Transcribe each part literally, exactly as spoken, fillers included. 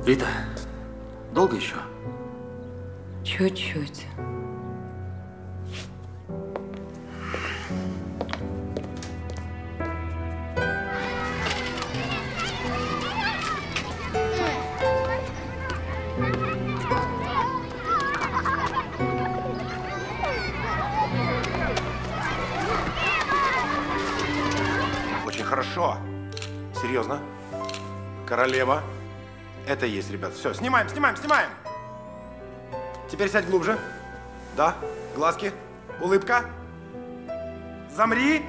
Рита, долго еще? Чуть-чуть. Очень хорошо. Серьезно? Королева. Это и есть, ребят. Все, снимаем, снимаем, снимаем. Теперь сядь глубже. Да, глазки, улыбка. Замри.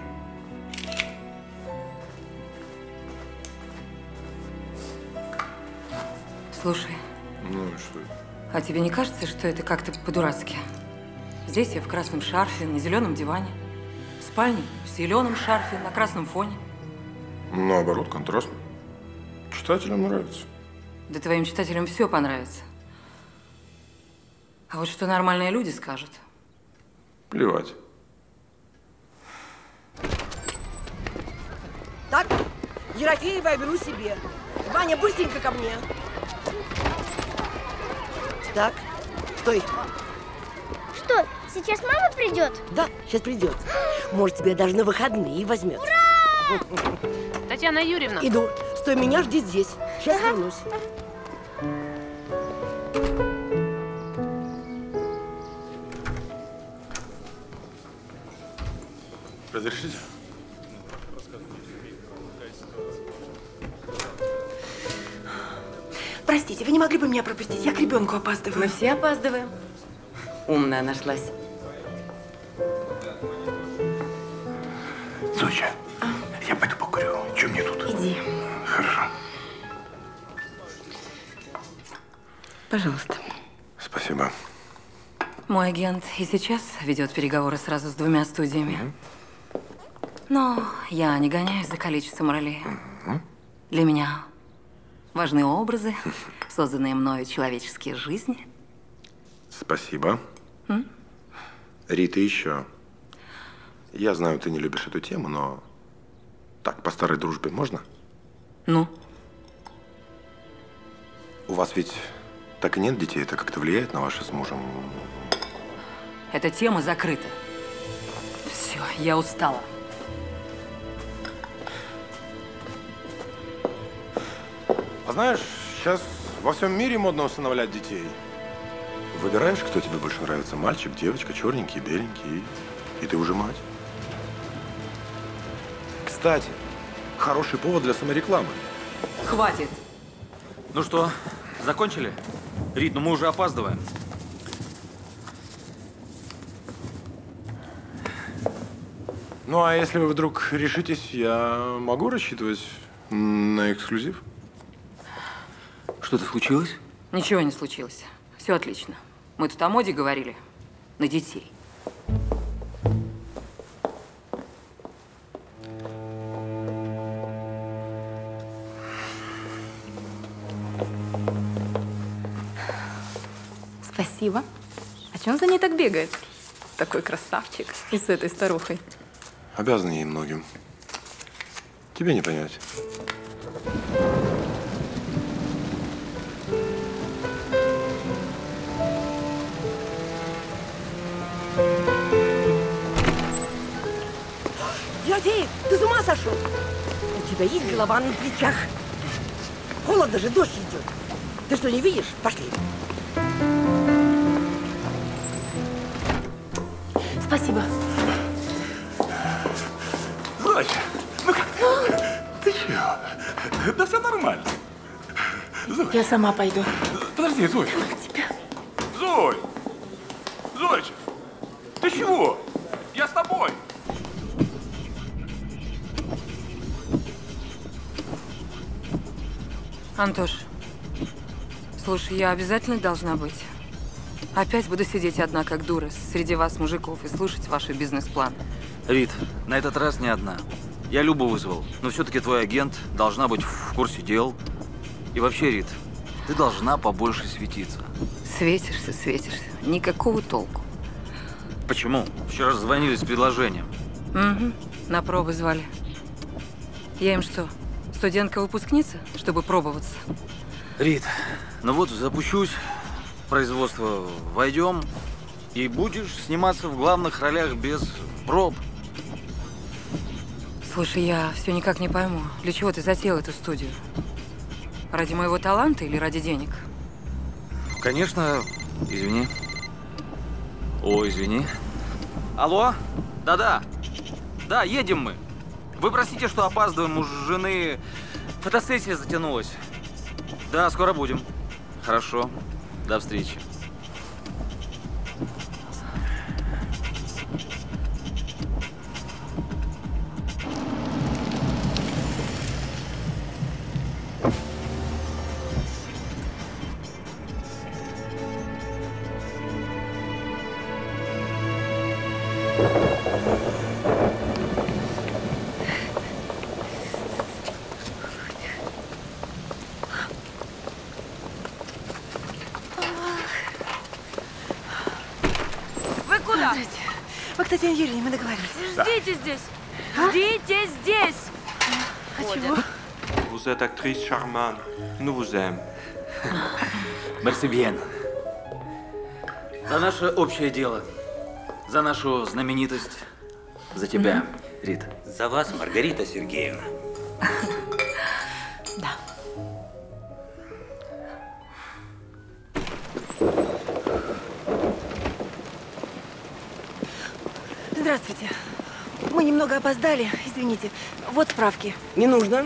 Слушай. Ну и что? А тебе не кажется, что это как-то по-дурацки? Здесь я в красном шарфе, на зеленом диване. В спальне в зеленом шарфе, на красном фоне. Наоборот, контрастно. Читателям нравится. Да твоим читателям все понравится. А вот что нормальные люди скажут? Плевать. Так, Ерофеева я беру себе. Ваня, быстренько ко мне. Так, стой. Что, сейчас мама придет? Да, сейчас придет. Может, тебя даже на выходные возьмет. Ура! Татьяна Юрьевна. Иду. Стой, меня жди здесь. Сейчас вернусь. Разрешите? Простите, вы не могли бы меня пропустить? Я к ребенку опаздываю. Мы все опаздываем. Умная нашлась. Зоя, а? я пойду покурю. Че мне тут? Иди. Хорошо. Пожалуйста. Спасибо. Мой агент и сейчас ведет переговоры сразу с двумя студиями. Mm-hmm. Но я не гоняюсь за количеством ролей. Mm-hmm. Для меня важны образы, созданные мною человеческие жизни. Спасибо. М? Рита, еще. Я знаю, ты не любишь эту тему, но так, по старой дружбе можно? Ну? У вас ведь так и нет детей, это как-то влияет на ваши с мужем? Эта тема закрыта. Все, я устала. А знаешь, сейчас во всем мире модно усыновлять детей. Выбираешь, кто тебе больше нравится, мальчик, девочка, черненький, беленький, и, и ты уже мать. Кстати, хороший повод для саморекламы. Хватит. Ну что, закончили? Рит, ну мы уже опаздываем. Ну, а если вы вдруг решитесь, я могу рассчитывать на эксклюзив? Что-то случилось? Ничего не случилось. Все отлично. Мы тут о моде говорили. На детей. Спасибо. А чё он за ней так бегает? Такой красавчик. И с этой старухой. Обязан ей многим. Тебе не понять. Ерофеев, ты с ума сошел? У тебя есть голова на плечах. Холодно же, дождь идет. Ты что, не видишь? Пошли. Спасибо. Зоя, ну как? Ты чего? Да все нормально. Зоя. Я сама пойду. Подожди, Зоя. Тебя. Зоя! Зоечка, ты чего? Я с тобой. Антош, слушай, я обязательно должна быть. Опять буду сидеть одна, как дура, среди вас, мужиков, и слушать ваши бизнес-планы. Рит, на этот раз не одна. Я Любу вызвал, но все-таки твой агент должна быть в курсе дел. И вообще, Рит, ты должна побольше светиться. Светишься, светишься. Никакого толку. Почему? Вчера звонили с предложением. Угу. На пробы звали. Я им что, студентка-выпускница, чтобы пробоваться? Рит, ну вот запущусь, в производство войдем, и будешь сниматься в главных ролях без проб. Слушай, я все никак не пойму, для чего ты затеял эту студию? Ради моего таланта или ради денег? Конечно, извини. О, извини. Алло? Да-да. Да, едем мы. Вы простите, что опаздываем, у жены фотосессия затянулась. Да, скоро будем. Хорошо. До встречи. Татьяна Юрьевна, мы договорились. Ждите здесь! Ждите здесь! А чего? Vous êtes actrice charmante. Nous vous aimons. Merci bien. За наше общее дело. За нашу знаменитость. За тебя, Рит. За вас, Маргарита Сергеевна. Да. Здравствуйте. Мы немного опоздали, извините. Вот справки. Не нужно.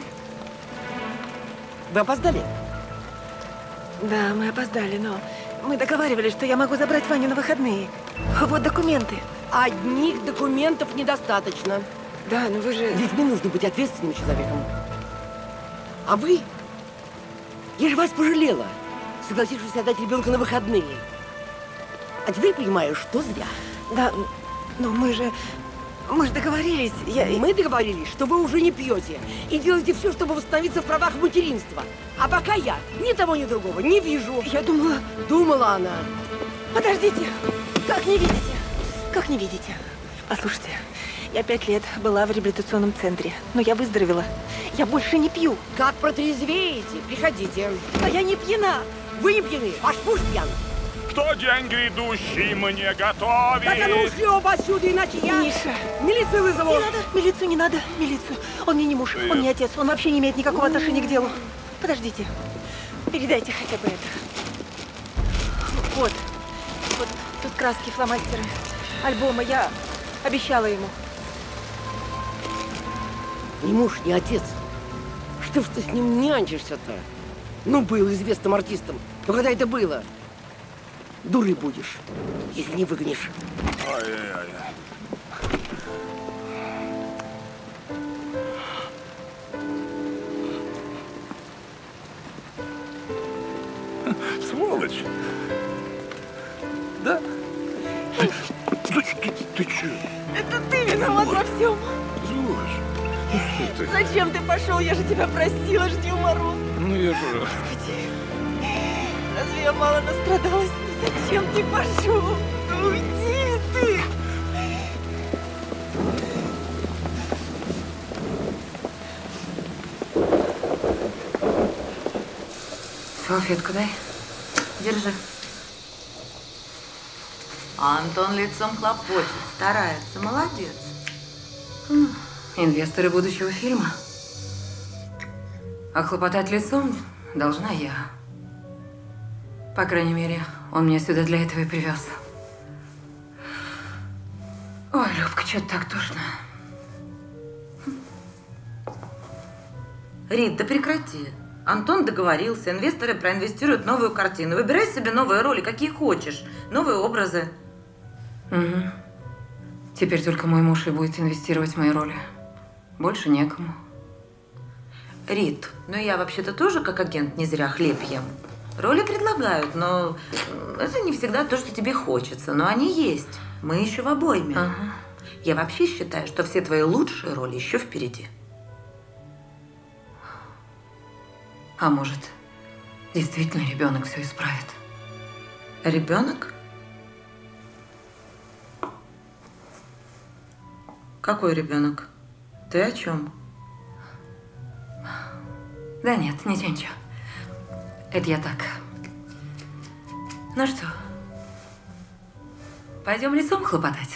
Вы опоздали? Да, мы опоздали, но мы договаривались, что я могу забрать Ваню на выходные. Вот документы. Одних документов недостаточно. Да, но вы же… С детьми нужно быть ответственным человеком. А вы? Я же вас пожалела, согласившись отдать ребенка на выходные. А теперь понимаю, что зря. Да, но мы же… Мы же договорились. Я… Мы договорились, что вы уже не пьете и делаете все, чтобы восстановиться в правах материнства. А пока я ни того, ни другого не вижу. Я думала… Думала она. Подождите. Как не видите? Как не видите? Послушайте, я пять лет была в реабилитационном центре, но я выздоровела. Я больше не пью. Как протрезвеете? Приходите. А я не пьяна. Вы не пьяны, ваш муж пьян. Кто день грядущий мне готовит? Так а ну ушли оба отсюда, иначе я… Миша. Милицию вызову. Не надо, милицию не надо, милицию. Он мне не муж, он не отец, он вообще не имеет никакого отношения к делу. Подождите, передайте хотя бы это. Вот, вот тут краски, фломастеры, альбомы, я обещала ему. Ни муж, ни отец. Что ж ты с ним нянчишься-то? Ну, был известным артистом. Но когда это было? Дурой будешь, если не выгонишь. Ай-яй-яй. Сволочь. Да? Ты, ты, ты че? Это ты виноват во всем. Злош. Ты. Зачем ты пошел? Я же тебя просила, жди у мороз. Ну я же… Господи, разве я мало настрадалась? Зачем ты пошел? Уйди ты! Салфетку дай. Держи. Антон лицом хлопочет, старается, молодец. Инвесторы будущего фильма. А хлопотать лицом должна я. По крайней мере, он меня сюда для этого и привез. Ой, Любка, что-то так тошно. Рит, да прекрати. Антон договорился, инвесторы проинвестируют новую картину. Выбирай себе новые роли, какие хочешь, новые образы. Угу. Теперь только мой муж и будет инвестировать в мои роли. Больше некому. Рит, ну я вообще-то тоже как агент не зря хлеб ем. Роли предлагают, но это не всегда то, что тебе хочется. Но они есть. Мы еще в обойме. Ага. Я вообще считаю, что все твои лучшие роли еще впереди. А может, действительно ребенок все исправит? Ребенок? Какой ребенок? Ты о чем? Да нет, ничего, ничего. Это я так. Ну что, пойдем лицом хлопотать?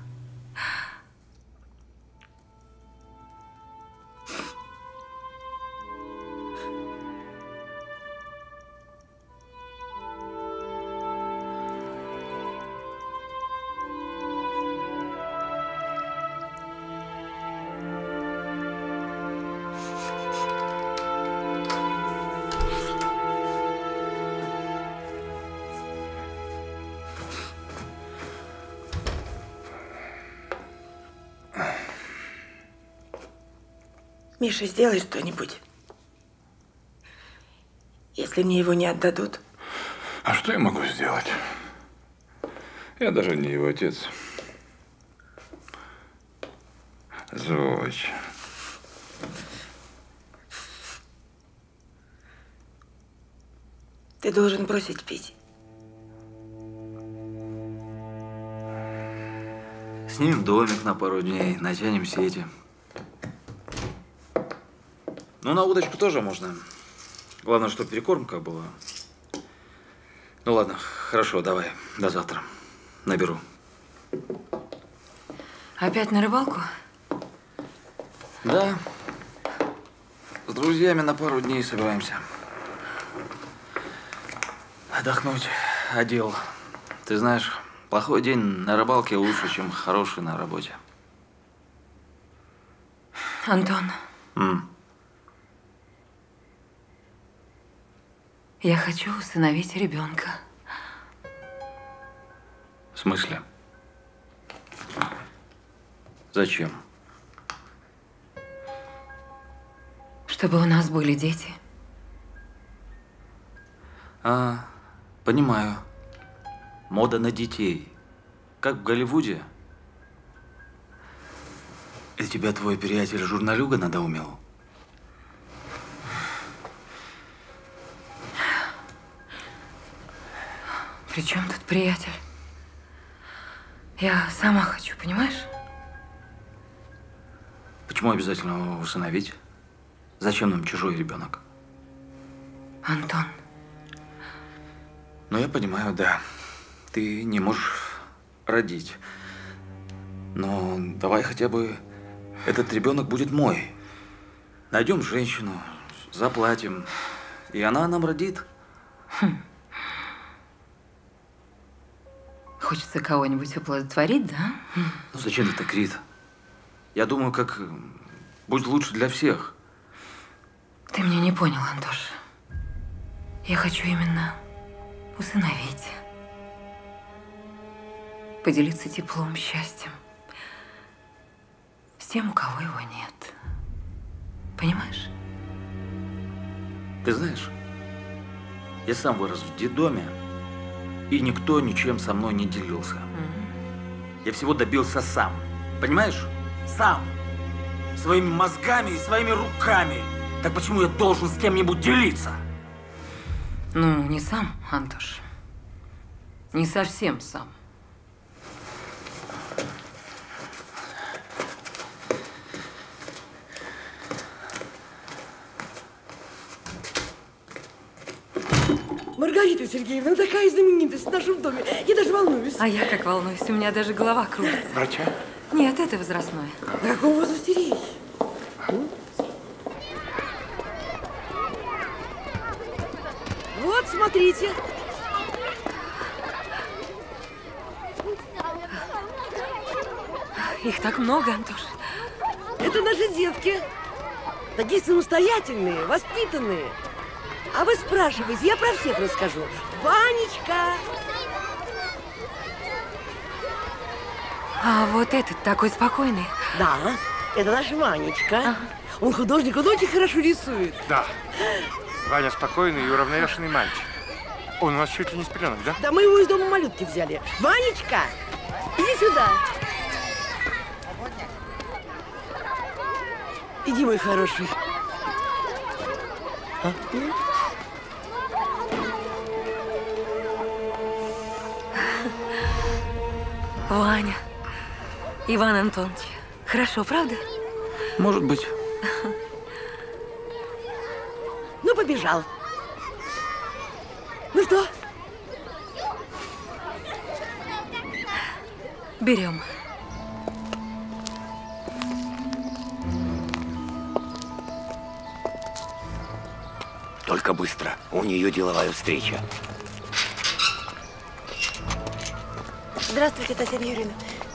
Миша, сделай что-нибудь. Если мне его не отдадут. А что я могу сделать? Я даже не его отец. Зоч. Ты должен бросить пить. Снимем домик на пару дней, натянем сети. Ну, на удочку тоже можно. Главное, чтобы перекормка была. Ну ладно, хорошо, давай. До завтра. Наберу. Опять на рыбалку? Да. С друзьями на пару дней собираемся. Отдохнуть от дел. Ты знаешь, плохой день на рыбалке лучше, чем хороший на работе. Антон. М. Я хочу усыновить ребенка. В смысле? Зачем? Чтобы у нас были дети. А, понимаю. Мода на детей. Как в Голливуде. И тебя твой приятель-журналюга надоумел? При чем тут приятель? Я сама хочу, понимаешь? Почему обязательно его усыновить? Зачем нам чужой ребенок? Антон. Ну, я понимаю, да. Ты не можешь родить. Но давай хотя бы этот ребенок будет мой. Найдем женщину, заплатим, и она нам родит. Хм. Хочется кого-нибудь оплодотворить, да? Ну, зачем это, Крит? Я думаю, как будет лучше для всех. Ты меня не понял, Антош. Я хочу именно усыновить. Поделиться теплом, счастьем. С тем, у кого его нет. Понимаешь? Ты знаешь, я сам вырос в детдоме, и никто ничем со мной не делился. Mm-hmm. Я всего добился сам. Понимаешь? Сам. Своими мозгами и своими руками. Так почему я должен с кем-нибудь делиться? Ну, не сам, Антош. Не совсем сам. Маргарита Сергеевна, такая знаменитость в нашем доме. Я даже волнуюсь. А я как волнуюсь, у меня даже голова кружится. Врача? Нет, это возрастное. А какого возраста речь? Вот, смотрите. Их так много, Антош. Это наши детки. Такие самостоятельные, воспитанные. А вы спрашиваете, я про всех расскажу. Ванечка! А вот этот такой спокойный. Да, это наш Ванечка. Ага. Он художник, он очень хорошо рисует. Да. Ваня спокойный и уравновешенный мальчик. Он у нас чуть ли не с пеленок, да? Да мы его из дома малютки взяли. Ванечка, иди сюда. Иди, мой хороший. А? Ваня. Иван Антонович. Хорошо, правда? Может быть. Ну, побежал. Что? Берем. Только быстро. У нее деловая встреча. Здравствуйте, Татьяна Юрьевна.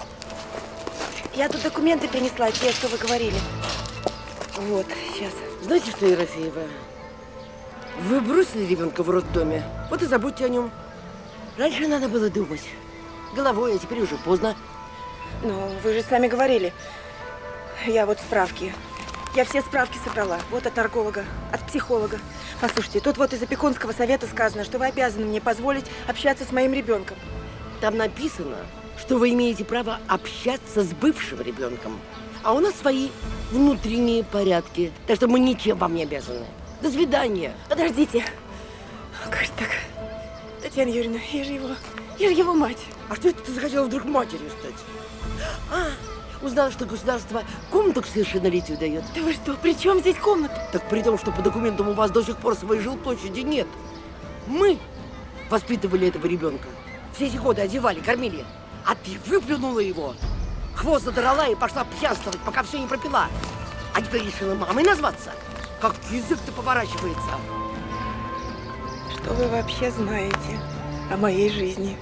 Я тут документы принесла, те, что вы говорили. Вот, сейчас. Знаете что, Ерофеева? Вы бросили ребенка в роддоме, вот и забудьте о нем. Раньше надо было думать головой, а теперь уже поздно. Ну, вы же сами говорили. Я вот справки. Я все справки собрала. Вот от нарколога, от психолога. Послушайте, тут вот из опекунского совета сказано, что вы обязаны мне позволить общаться с моим ребенком. Там написано, что вы имеете право общаться с бывшим ребенком. А у нас свои внутренние порядки. Так что мы ничем вам не обязаны. До свидания. Подождите. Как же так? Татьяна Юрьевна, я же его, я же его мать. А что это ты захотела вдруг матерью стать? А, узнала, что государство комнату к совершеннолетию дает. Да вы что, при чем здесь комната? Так при том, что по документам у вас до сих пор своей жилплощади нет. Мы воспитывали этого ребенка. Все эти годы одевали, кормили. А ты выплюнула его. Хвост задрала и пошла пьянствовать, пока все не пропила. А теперь решила мамой назваться. Как язык-то поворачивается. Что вы вообще знаете о моей жизни?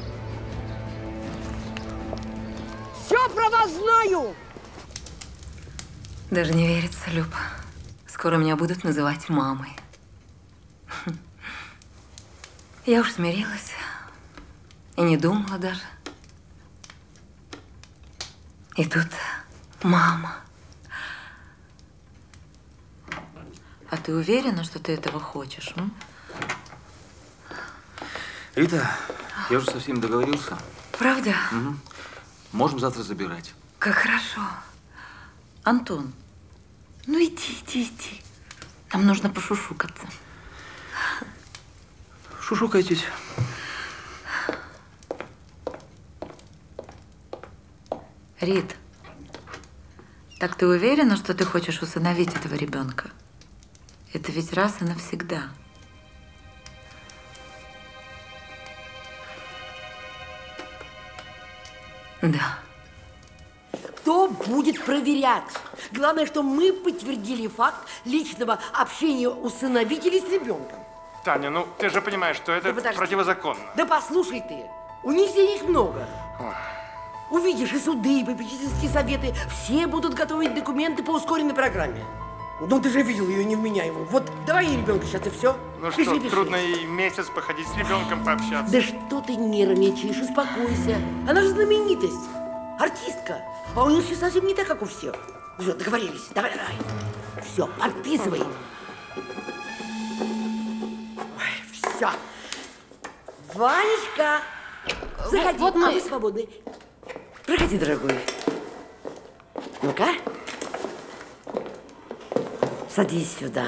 Все про вас знаю! Даже не верится, Люб. Скоро меня будут называть мамой. Я уж смирилась. И не думала даже. И тут мама. А ты уверена, что ты этого хочешь? М? Рита, я уже со всеми договорился. Правда? Угу. Можем завтра забирать. Как хорошо. Антон, ну иди, иди, иди. Нам нужно пошушукаться. Шушукайтесь. Рит, так ты уверена, что ты хочешь усыновить этого ребенка? Это ведь раз и навсегда. Да. Кто будет проверять? Главное, что мы подтвердили факт личного общения усыновителей с ребенком. Таня, ну ты же понимаешь, что это Да противозаконно. Да послушай ты, у них денег много. Ой. Увидишь, и суды, и попечительские советы, все будут готовить документы по ускоренной программе. Ну ты же видел ее невменяемую. Вот давай ей ребенка сейчас и все. Ну пиши, что, пиши. трудно и месяц походить с ребенком пообщаться. Да что ты нервничаешь, успокойся. Она же знаменитость, артистка. А у нее все совсем не так, как у всех. Все, договорились, давай, давай. Все, подписывай. Ой, все. Ванечка, заходи, вот мы... а вы свободны. Проходи, дорогой. Ну-ка. Садись сюда.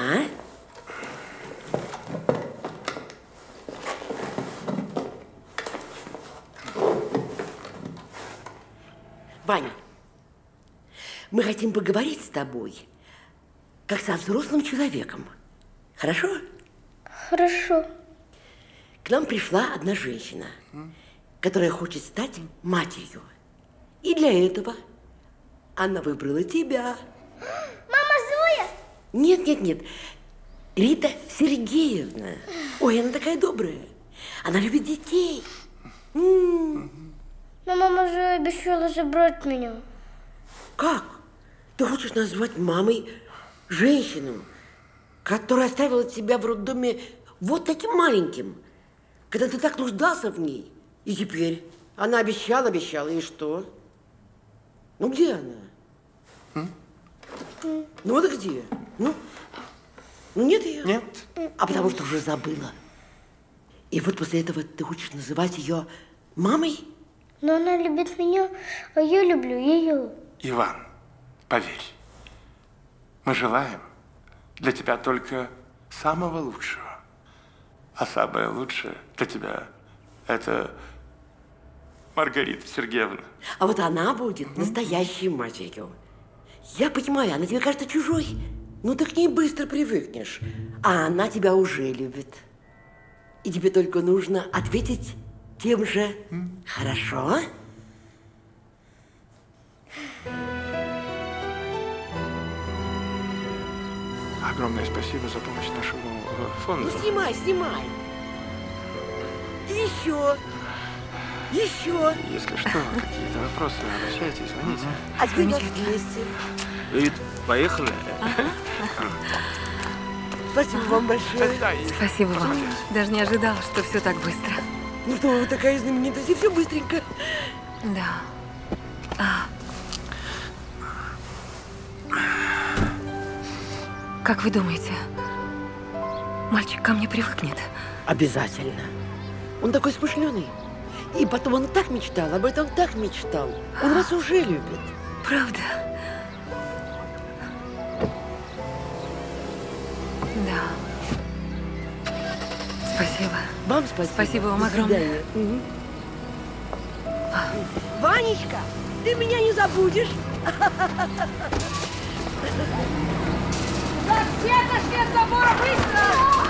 Ваня, мы хотим поговорить с тобой, как со взрослым человеком. Хорошо? Хорошо. К нам пришла одна женщина, которая хочет стать матерью. И для этого она выбрала тебя. Мама Зоя? Нет, нет, нет. Рита Сергеевна. Ой, она такая добрая. Она любит детей. М-м. Но мама же обещала забрать меня. Как? Ты хочешь назвать мамой женщину, которая оставила тебя в роддоме вот таким маленьким, когда ты так нуждался в ней? И теперь она обещала, обещала, и что? Ну, где она? М? Ну, вот где? Ну, ну, нет ее? Нет. А потому что уже забыла. И вот после этого ты хочешь называть ее мамой? Но она любит меня, а я люблю ее. Иван, поверь, мы желаем для тебя только самого лучшего. А самое лучшее для тебя – это Маргарита Сергеевна. А вот она будет настоящей матерью. Я понимаю, она тебе кажется чужой. Ну, ты к ней быстро привыкнешь. А она тебя уже любит. И тебе только нужно ответить тем же. Хорошо? Огромное спасибо за помощь нашему э, фонду. Ну, снимай, снимай. И еще. Еще. Если что, какие-то вопросы, обращайтесь, звоните. А теперь нас вместе. Рит, поехали? Спасибо вам большое. Спасибо вам. Даже не ожидала, что все так быстро. Ну что, вы такая знаменитость, и все быстренько. Да. А. Как вы думаете, мальчик ко мне привыкнет? Обязательно. Он такой смышленый. И потом он так мечтал, об этом так мечтал. Он вас уже любит. Правда? Да. Спасибо. Вам спасибо. Спасибо вам огромное. Угу. Ванечка, ты меня не забудешь? Так, все отошли от забора, быстро!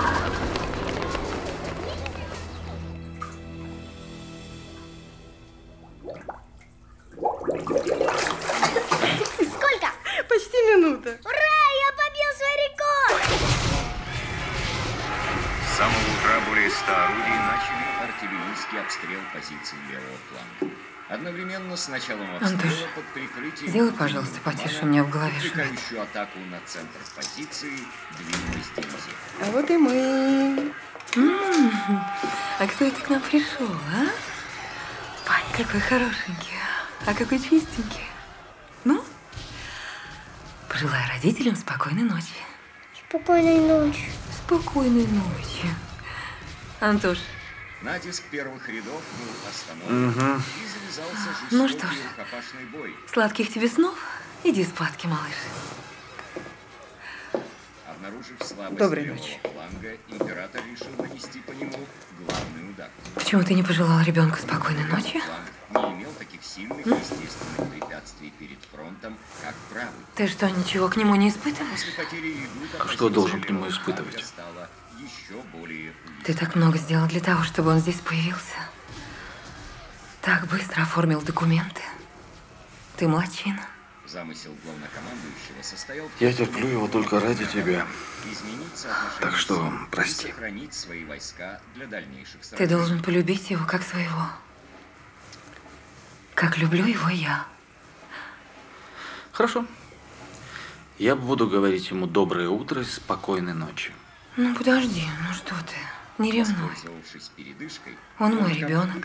Сколько? Почти минута. Ура! Я побил свой рекорд! С самого утра более ста орудий начали артиллерийский обстрел позиций левого фланга. Одновременно с началом обстрела Антош, под прикрытием... сделай, пожалуйста, потише, у меня в голове шумит. Отвлекающую атаку на центр позиции двинулась дивизия. А вот и мы. М-м-м. А кто это к нам пришел, а? Пань, какой хорошенький, а какой чистенький. Ну, пожелаю родителям спокойной ночи. Спокойной ночи. Спокойной ночи. Антош. Натиск первых рядов был остановлен угу. и завязался жестокий ну что ж, рукопашный бой. Сладких тебе снов. Иди спадки, малыш. Обнаружив слабость Доброй левого ночи. фланга, император решил нанести по нему главный удар. Почему ты не пожелал ребенку спокойной ночи? Фланг не имел таких сильных естественных препятствий перед фронтом, как правый. Ты что, ничего к нему не испытываешь? После потери Редута а что должен к нему испытывать? Стало еще более... Ты так много сделал для того, чтобы он здесь появился. Так быстро оформил документы. Ты молодчина. Замысел главнокомандующего состоял в... Я терплю его только ради тебя. Изменить соотношение так что, прости. И сохранить свои войска для дальнейших Ты сражений. должен полюбить его как своего. Как люблю его я. Хорошо. Я буду говорить ему доброе утро и спокойной ночи. Ну подожди, ну что ты, не ревнуй. Передышкой, он мой ребенок,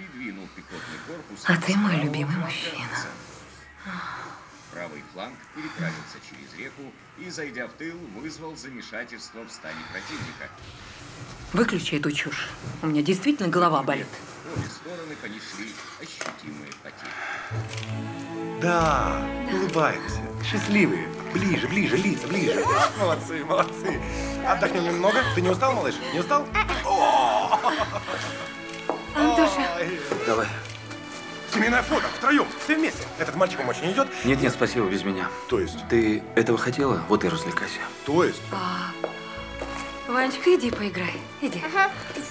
а ты мой любимый мужчина. Правый фланг переправился через реку и, зайдя в тыл, вызвал замешательство в стане противника. Выключи эту чушь. У меня действительно голова болит. Обе стороны понесли ощутимые потери. Да, да, улыбаемся. Счастливые. Ближе, ближе, лица, ближе. Молодцы, молодцы. Отдохнем немного. Ты не устал, малыш? Не устал? Антоша. Давай. Семейное фото, втроем, все вместе. Этот мальчик помочь не идет? Нет, нет, спасибо, без меня. То есть? Ты этого хотела? Вот и развлекайся. То есть? А, Ванечка, иди поиграй. Иди. Ага.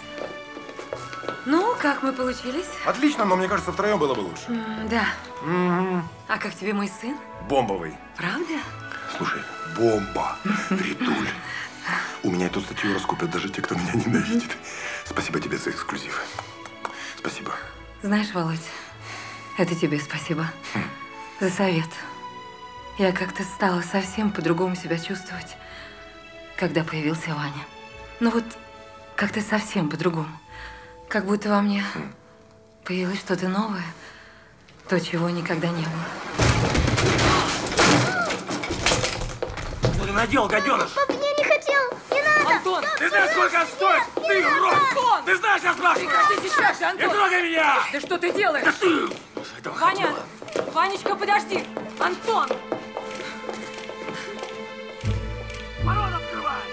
Ну, как мы получились? Отлично, но мне кажется, втроем было бы лучше. М да. Угу. А как тебе мой сын? Бомбовый. Правда? Слушай, бомба, Ритуль. У меня эту статью раскупят даже те, кто меня ненавидит. Спасибо тебе за эксклюзив. Спасибо. Знаешь, Володь, это тебе спасибо хм. за совет. Я как-то стала совсем по-другому себя чувствовать, когда появился Ваня. Ну вот, как-то совсем по-другому. Как будто во мне хм. появилось что-то новое, то, чего никогда не было. Что ты надел, гаденыш? Папа, я не хотел. Не надо. Антон, ты знаешь, сколько он стоит? Ты урод! Антон! Ты знаешь, я спрашиваю! Прекрати сейчас же, Антон! Не трогай меня! Да что ты делаешь? Да ты! Этого Ваня! хотела. Ванечка, подожди! Антон! Ворот открывай!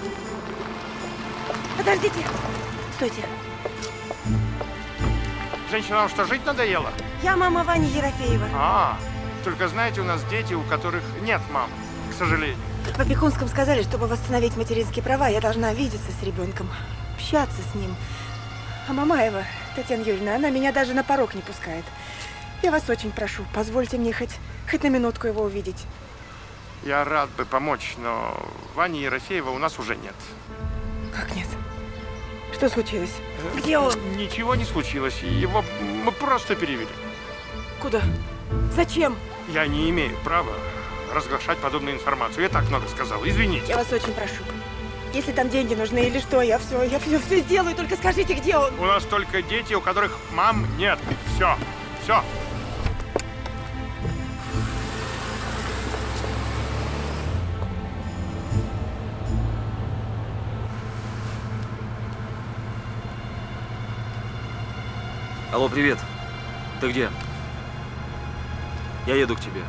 Подождите! Стойте! Женщина, вам что, жить надоело? Я мама Вани Ерофеева. А, только знаете, у нас дети, у которых нет мам, к сожалению. В опекунском сказали, чтобы восстановить материнские права, я должна видеться с ребенком, общаться с ним. А Мамаева, Татьяна Юрьевна, она меня даже на порог не пускает. Я вас очень прошу, позвольте мне хоть, хоть на минутку его увидеть. Я рад бы помочь, но Вани Ерофеева у нас уже нет. Как нет? Что случилось? Где он? Ничего не случилось. Его мы просто перевели. Куда? Зачем? Я не имею права разглашать подобную информацию. Я так много сказал. Извините. Я вас очень прошу. Если там деньги нужны или что, я все, я все, все сделаю. Только скажите, где он? У нас только дети, у которых мам нет. Все. Все. Алло, привет. Ты где? Я еду к тебе.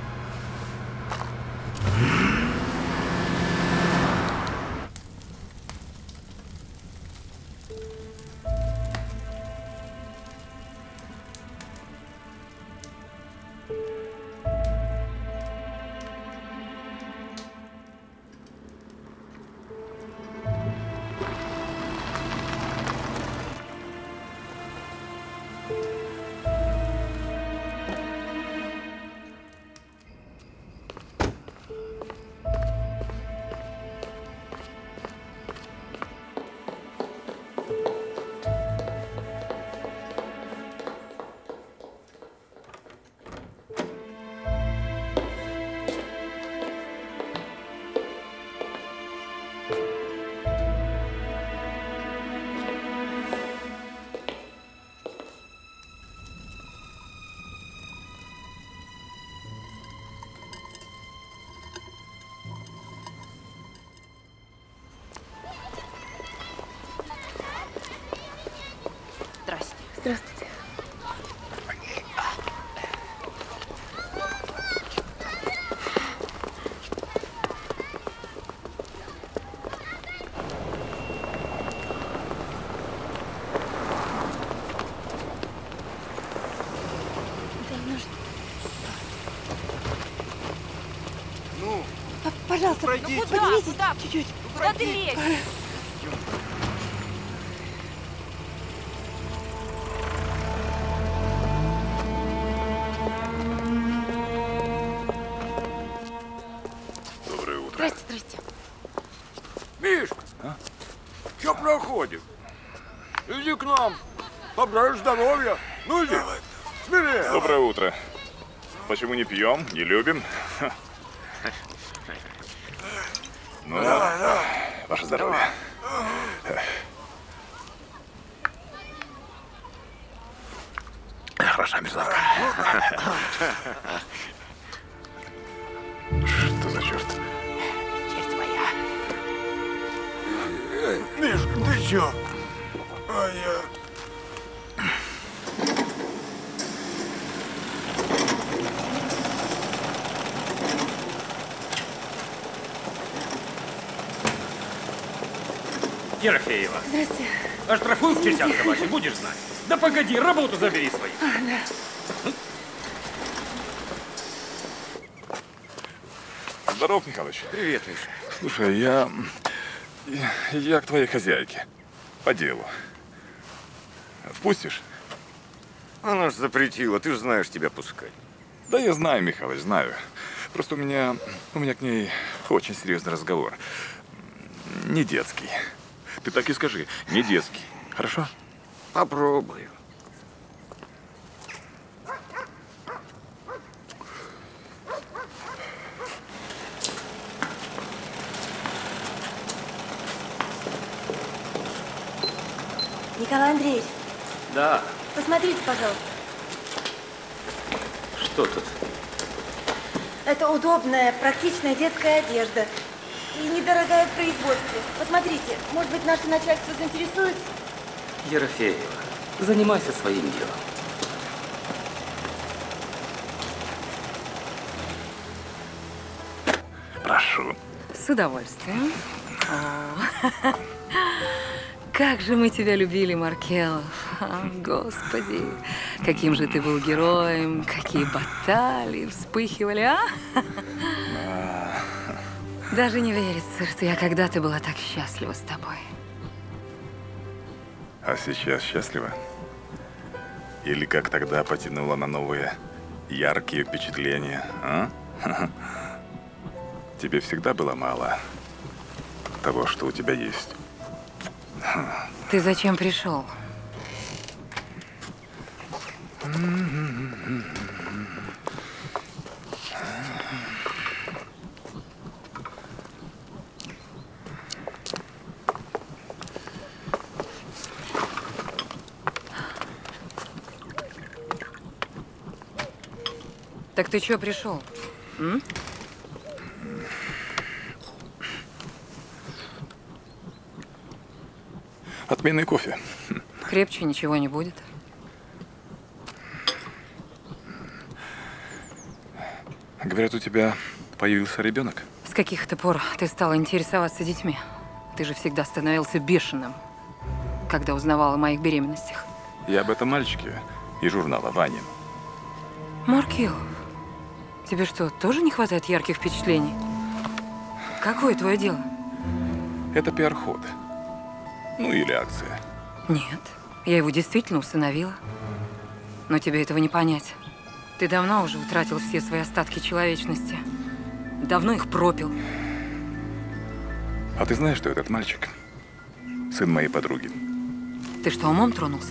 Здравствуйте. Ну, пожалуйста, пройдите. ну, поднимитесь Куда? чуть-чуть. Куда ты лезешь? Доброе утро. Здрасте, здрасте. Мишка, а? Что проходит? Иди к нам. Побрать здоровья. Ну иди. Смелее. Доброе утро. Почему не пьем, не любим? Ну, давай, давай. Ваше здоровье. Хороша мерзавка. Что за черт? Честь твоя. Мишка, ты чё? А я... Ерофеева. Здрасте. Оштрафуй в частях собачьих, будешь знать. Да погоди, работу забери свою. А, да. Здоров, Михалыч. Привет, Миша. Слушай, я... я... Я к твоей хозяйке. По делу. Впустишь? Она ж запретила, ты же знаешь, тебя пускать. Да я знаю, Михалыч, знаю. Просто у меня... У меня к ней очень серьезный разговор. Не детский. Ты так и скажи, не детский. Хорошо? Попробую. Николай Андреевич, Да. посмотрите, пожалуйста. Что тут? Это удобная, практичная детская одежда. И недорогая в производстве. Посмотрите, может быть, наше начальство заинтересуется? Ерофеева, занимайся своим делом. Прошу. С удовольствием. О, Как же мы тебя любили, Маркелов. А, Господи, каким же ты был героем, какие баталии вспыхивали, а? Даже не верится, что я когда-то была так счастлива с тобой. А сейчас счастлива? Или как тогда потянула на новые яркие впечатления, а? Тебе всегда было мало того, что у тебя есть. Ты зачем пришел? Так ты чё пришел? М? Отменный кофе. Крепче ничего не будет. Говорят, у тебя появился ребенок? С каких-то пор ты стала интересоваться детьми? Ты же всегда становился бешеным, когда узнавал о моих беременностях. Я об этом мальчике из журнала Вани. Маркелов, тебе что, тоже не хватает ярких впечатлений? Какое твое дело? Это пиар-ход. Ну или акция. Нет, я его действительно усыновила. Но тебе этого не понять. Ты давно уже утратил все свои остатки человечности. Давно их пропил. А ты знаешь, что этот мальчик сын моей подруги? Ты что, умом тронулся?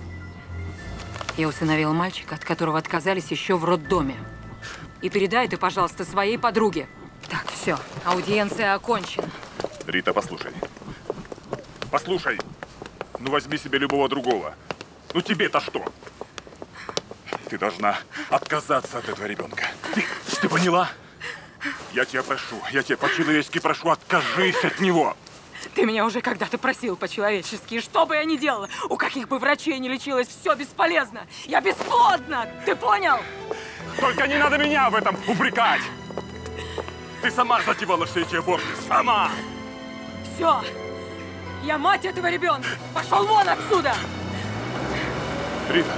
Я усыновила мальчика, от которого отказались еще в роддоме. И передай ты, пожалуйста, своей подруге. Так, все, аудиенция окончена. Рита, послушай. Послушай. Ну возьми себе любого другого. Ну тебе-то что? Ты должна отказаться от этого ребенка. Ты, ты поняла? Я тебя прошу, я тебя по-человечески прошу, откажись от него. Ты меня уже когда-то просил по-человечески. И что бы я ни делала, у каких бы врачей ни лечилась, все бесполезно. Я бесплодна, ты понял? Только не надо меня в этом упрекать. Ты сама затевала все эти аборты, сама. Все, я мать этого ребенка. Пошел вон отсюда. Рита.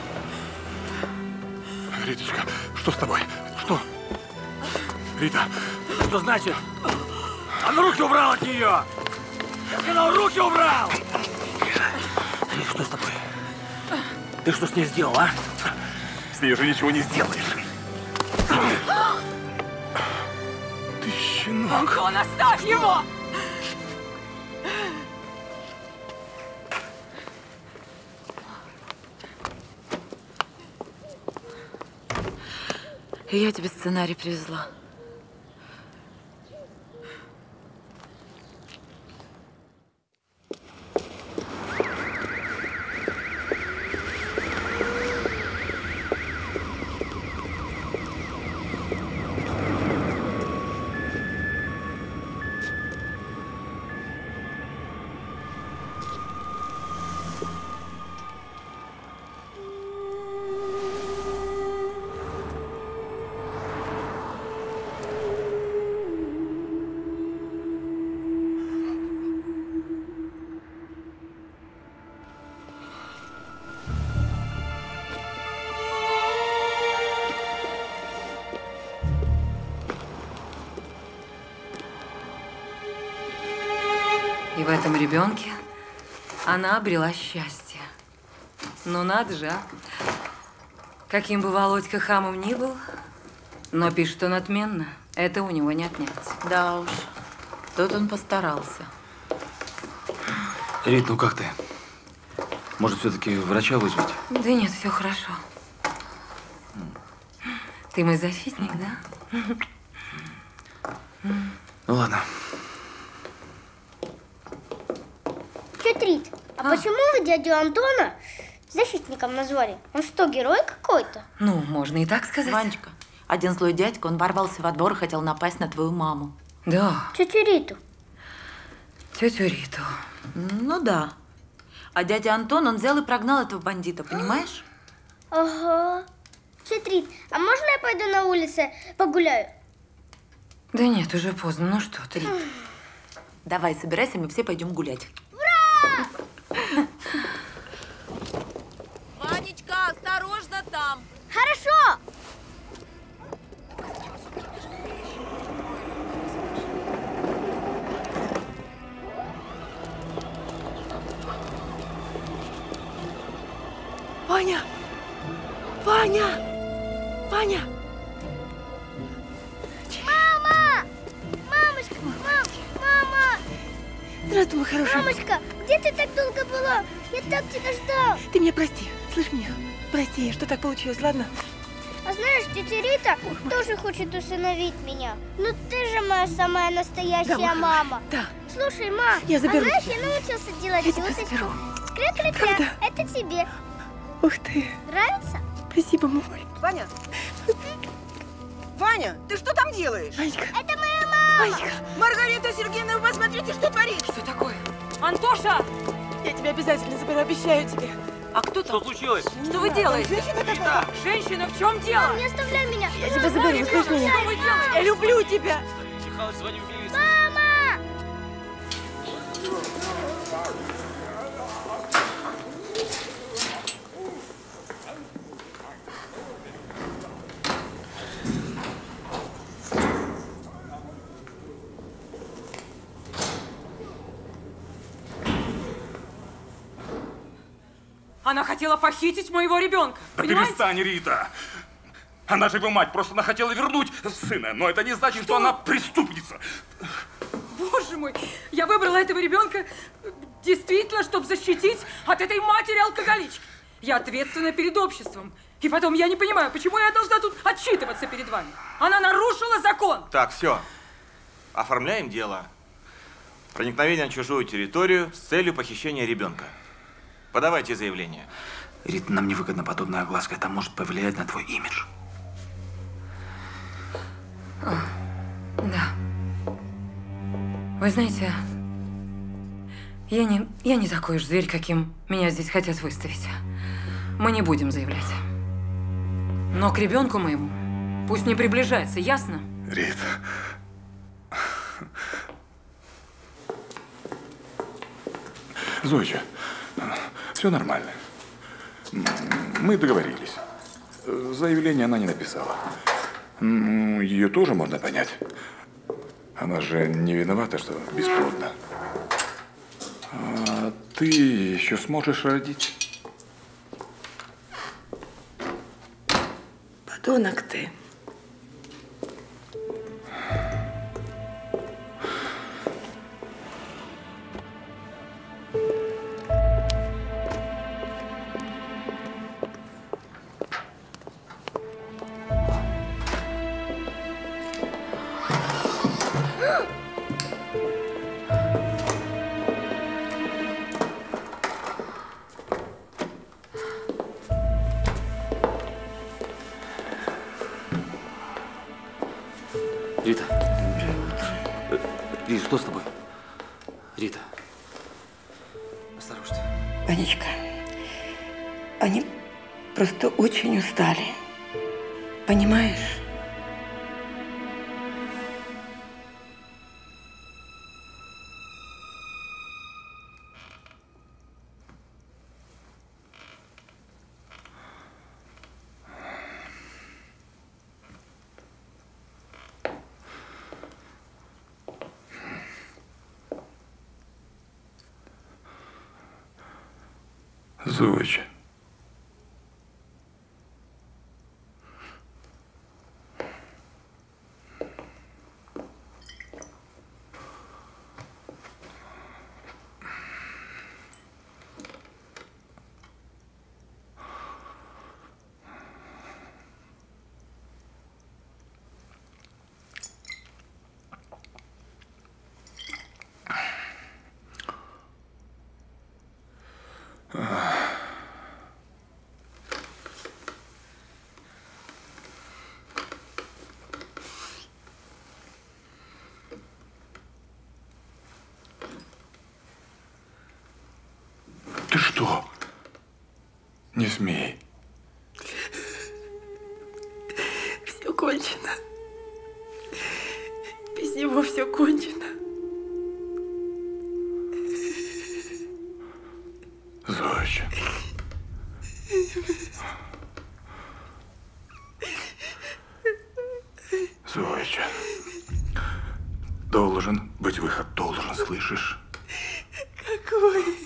Риточка, что с тобой? Что? Рита. Что значит? А ну руки убрал от нее! Я сказал, руки убрал! Что с тобой? Ты что с ней сделал, а? С ней же ничего не сделаешь. Ты щенок. Антон, оставь его! Я тебе сценарий привезла. И в этом ребенке она обрела счастье. Ну надо же, а? Каким бы Володька хамом ни был, но пишет он отменно. Это у него не отнять. Да уж, тут он постарался. Рит, ну как ты? Может, все-таки врача вызвать? Да нет, все хорошо. Ты мой защитник, да? Ну ладно. Тетя Рит, а, а почему вы дядю Антона защитником назвали? Он что, герой какой-то? Ну, можно и так сказать. Ванечка, один злой дядька, он ворвался во двор и хотел напасть на твою маму. Да. Тетю Риту. Тетю Риту. Ну да. А дядя Антон, он взял и прогнал этого бандита, понимаешь? Ага. Тетя Рит, а можно я пойду на улице погуляю? Да нет, уже поздно. Ну что ты? Давай, собирайся, мы все пойдем гулять. Ура! Ванечка, осторожно там. Хорошо. Ваня! Ваня! Ваня! Мама! Мамочка! Мам! Мама! Здравствуй, мой хороший. Мамочка, где ты так долго была? Я так тебя ждал. Ты меня прости, слышь меня? Прости, что так получилось, ладно? А знаешь, тетя Рита тоже хочет усыновить меня. Ну ты же моя самая настоящая Да, мама. Да. Слушай, мам, Я заберу а знаешь, тебя. я научился делать Я тебя уточку. заберу. Кря-кря-кря. Это тебе. Ух ты. Нравится? Спасибо, мой. Ваня! Ваня, ты что там делаешь? Ванечка. Это моя мама. Ванечка. Маргарита Сергеевна, вы посмотрите, что творится. Что такое? Антоша! Я тебя обязательно заберу, обещаю тебе. А кто там? Что случилось? Что вы делаете? Женщина какая-то. Женщина, в чем дело? Мам, не оставляй меня. Я тебя заберу, слышь меня? Что вы делаете? Я люблю тебя. Михалыч, звони в милицию. Мама! Она хотела похитить моего ребенка. Да Понимаете? перестань, Рита. Она же его мать, просто она хотела вернуть сына. Но это не значит, что, что она преступница. Боже мой, я выбрала этого ребенка действительно, чтобы защитить от этой матери-алкоголички. Я ответственна перед обществом. И потом, я не понимаю, почему я должна тут отчитываться перед вами. Она нарушила закон. Так, все. Оформляем дело. Проникновение на чужую территорию с целью похищения ребенка. Подавайте заявление. Рита, нам невыгодна подобная огласка. Это может повлиять на твой имидж. О, да. Вы знаете, я не, я не такой уж зверь, каким меня здесь хотят выставить. Мы не будем заявлять. Но к ребенку моему пусть не приближается, ясно? Рита. Зойча, все нормально. Мы договорились. Заявление она не написала. Ее тоже можно понять. Она же не виновата, что бесплодна. А ты еще сможешь родить? Подонок ты. Рита. Рита, что с тобой? Рита. Осторожно. Ванечка, они просто очень устали. Понимаешь? Зоеча. Ты что? Не смей. Все кончено. Без него все кончено. Должен быть выход, должен, слышишь? Какой?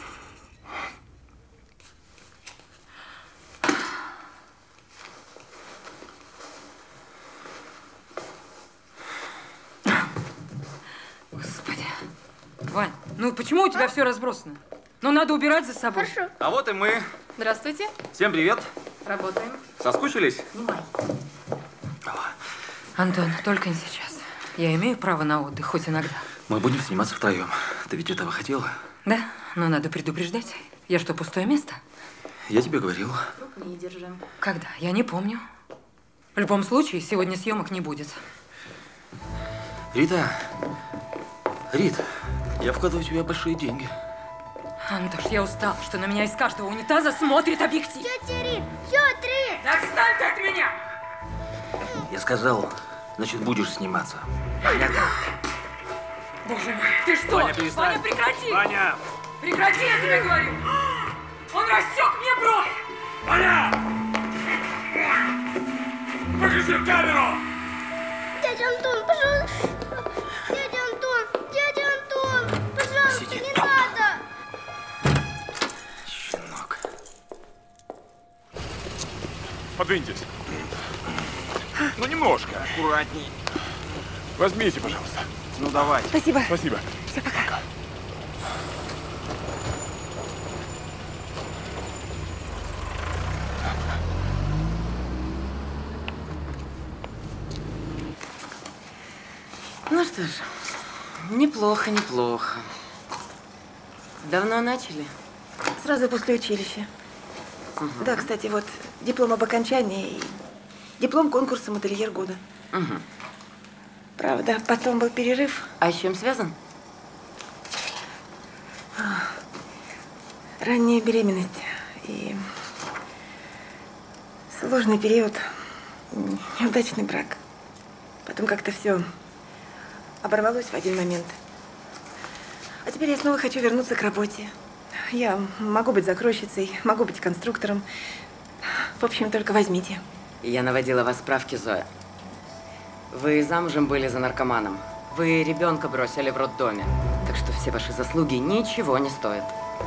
Господи. Вань, ну почему у тебя все разбросано? Ну, надо убирать за собой. Хорошо. А вот и мы. Здравствуйте. Всем привет. Работаем. Соскучились? Снимай. Антон, только не сейчас. Я имею право на отдых, хоть иногда. Мы будем сниматься втроем. Ты ведь этого хотела? Да, но надо предупреждать. Я что, пустое место? Я тебе говорил. Крупнее держим. Когда? Я не помню. В любом случае, сегодня съемок не будет. Рита, Рит, я вкладываю в тебя большие деньги. Антош, я устала, что на меня из каждого унитаза смотрит объектив. Тетя Рит, тетя Рит! Да отстань ты от меня! Я сказал, значит, будешь сниматься. Понятно? Боже мой, ты что? Ваня, перестань. Ваня, прекрати! Ваня! Прекрати, я тебе говорю! Он рассек мне бровь! Ваня! Выключи камеру! Дядя Антон, пожалуйста! Дядя Антон! Дядя Антон! Пожалуйста, Сиди не тут. надо! Щенок. Подвиньтесь. Ну, немножко. Аккуратней. Возьмите, пожалуйста. Ну, давай. Спасибо. Спасибо. Все, пока. Ну что ж, неплохо, неплохо. Давно начали? Сразу после училища. Угу. Да, кстати, вот диплом об окончании и диплом конкурса модельер года. Угу. Правда, потом был перерыв. А с чем связан? Ранняя беременность и сложный период, неудачный брак. Потом как-то все оборвалось в один момент. А теперь я снова хочу вернуться к работе. Я могу быть закройщицей, могу быть конструктором. В общем, только возьмите. Я наводила вас справки, Зоя. Вы замужем были за наркоманом. Вы ребенка бросили в роддоме. Так что все ваши заслуги ничего не стоят.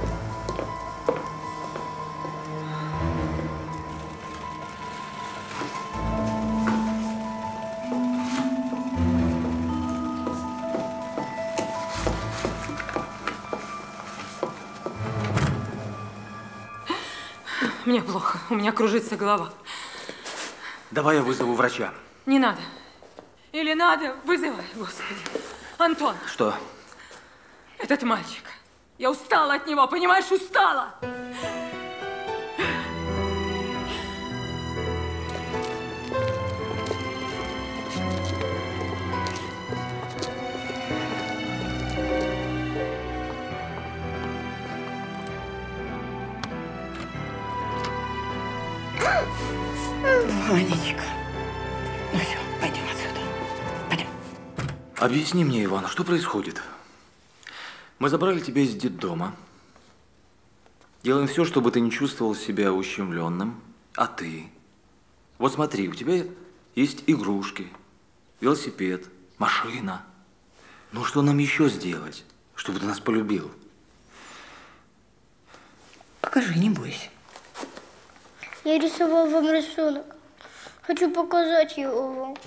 Мне плохо, у меня кружится голова. Давай я вызову врача. Не надо. Или надо, вызывай, Господи. Антон, Что? этот мальчик. Я устала от него, понимаешь, устала. Ванечка. Ну все, пойдем отсюда. Пойдем. Объясни мне, Иван, что происходит? Мы забрали тебя из детдома. Делаем все, чтобы ты не чувствовал себя ущемленным. А ты? Вот смотри, у тебя есть игрушки, велосипед, машина. Ну что нам еще сделать, чтобы ты нас полюбил? Покажи, не бойся. Я рисовал вам рисунок. Хочу показать его вам.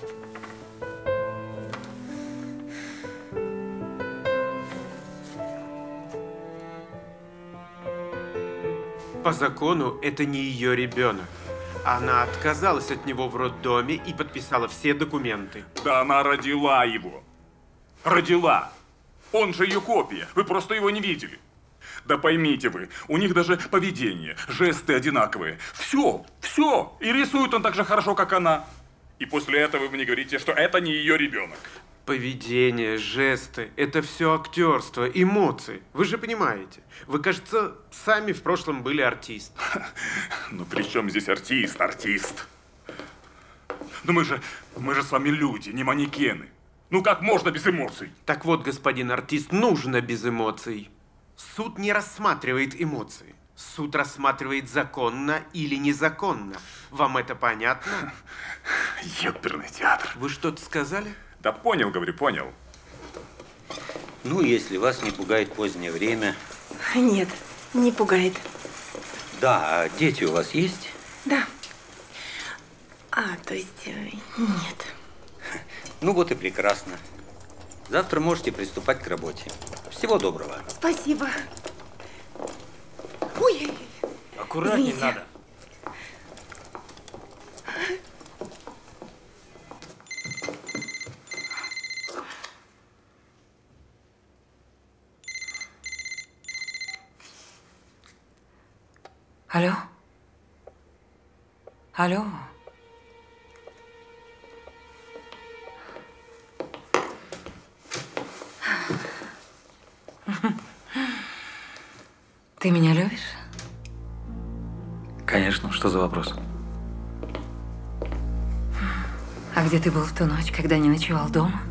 По закону это не ее ребенок. Она отказалась от него в роддоме и подписала все документы. Да она родила его. Родила. Он же ее копия. Вы просто его не видели. Да поймите вы, у них даже поведение, жесты одинаковые. Все, все. И рисует он так же хорошо, как она. И после этого вы мне говорите, что это не ее ребенок. Поведение, жесты – это все актерство, эмоции. Вы же понимаете. Вы, кажется, сами в прошлом были артист. Ну при чем здесь артист, артист? Ну мы же, мы же с вами люди, не манекены. Ну как можно без эмоций? Так вот, господин артист, нужно без эмоций. Суд не рассматривает эмоции. Суд рассматривает законно или незаконно. Вам это понятно? Ёперный театр. Вы что-то сказали? Да понял, говорю, понял. Ну, если вас не пугает позднее время. Нет, не пугает. Да, а дети у вас есть? Да. А, то есть э, нет. Ну вот и прекрасно. Завтра можете приступать к работе. Всего доброго. Спасибо. Ой. Аккуратней Извините. надо. Алло? Алло? Ты меня любишь? Конечно, что за вопрос? А где ты был в ту ночь, когда не ночевал дома?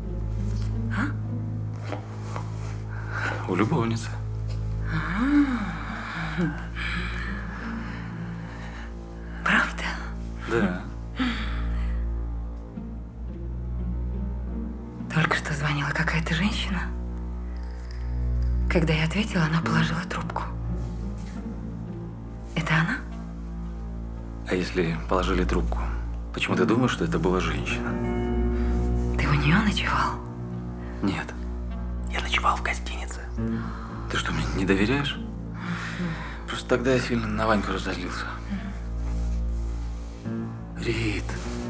У любовницы. Правда? Да. Только что звонила какая-то женщина. Когда я ответила, она положила трубку. Это она? А если положили трубку, почему ты думаешь, что это была женщина? Ты у нее ночевал? Нет. Я ночевал в гостинице. Ты что, мне не доверяешь? Просто тогда я сильно на Ваньку разозлился. Рит.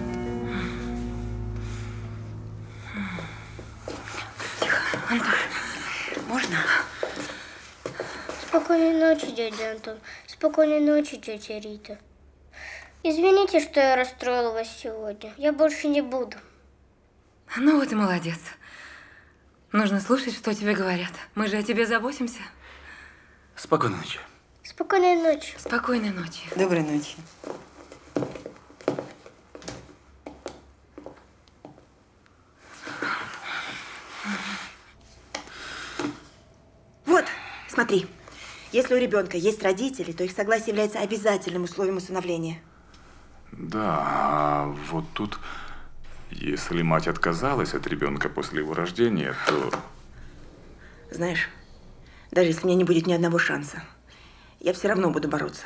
Антон, можно? Спокойной ночи, дядя Антон. Спокойной ночи, тетя Рита. Извините, что я расстроила вас сегодня. Я больше не буду. Ну вот и молодец. Нужно слушать, что тебе говорят. Мы же о тебе заботимся. Спокойной ночи. Спокойной ночи. Спокойной ночи. Доброй ночи. Вот, смотри. Если у ребенка есть родители, то их согласие является обязательным условием усыновления. Да, а вот тут, если мать отказалась от ребенка после его рождения, то… Знаешь, даже если у меня не будет ни одного шанса, я все равно буду бороться.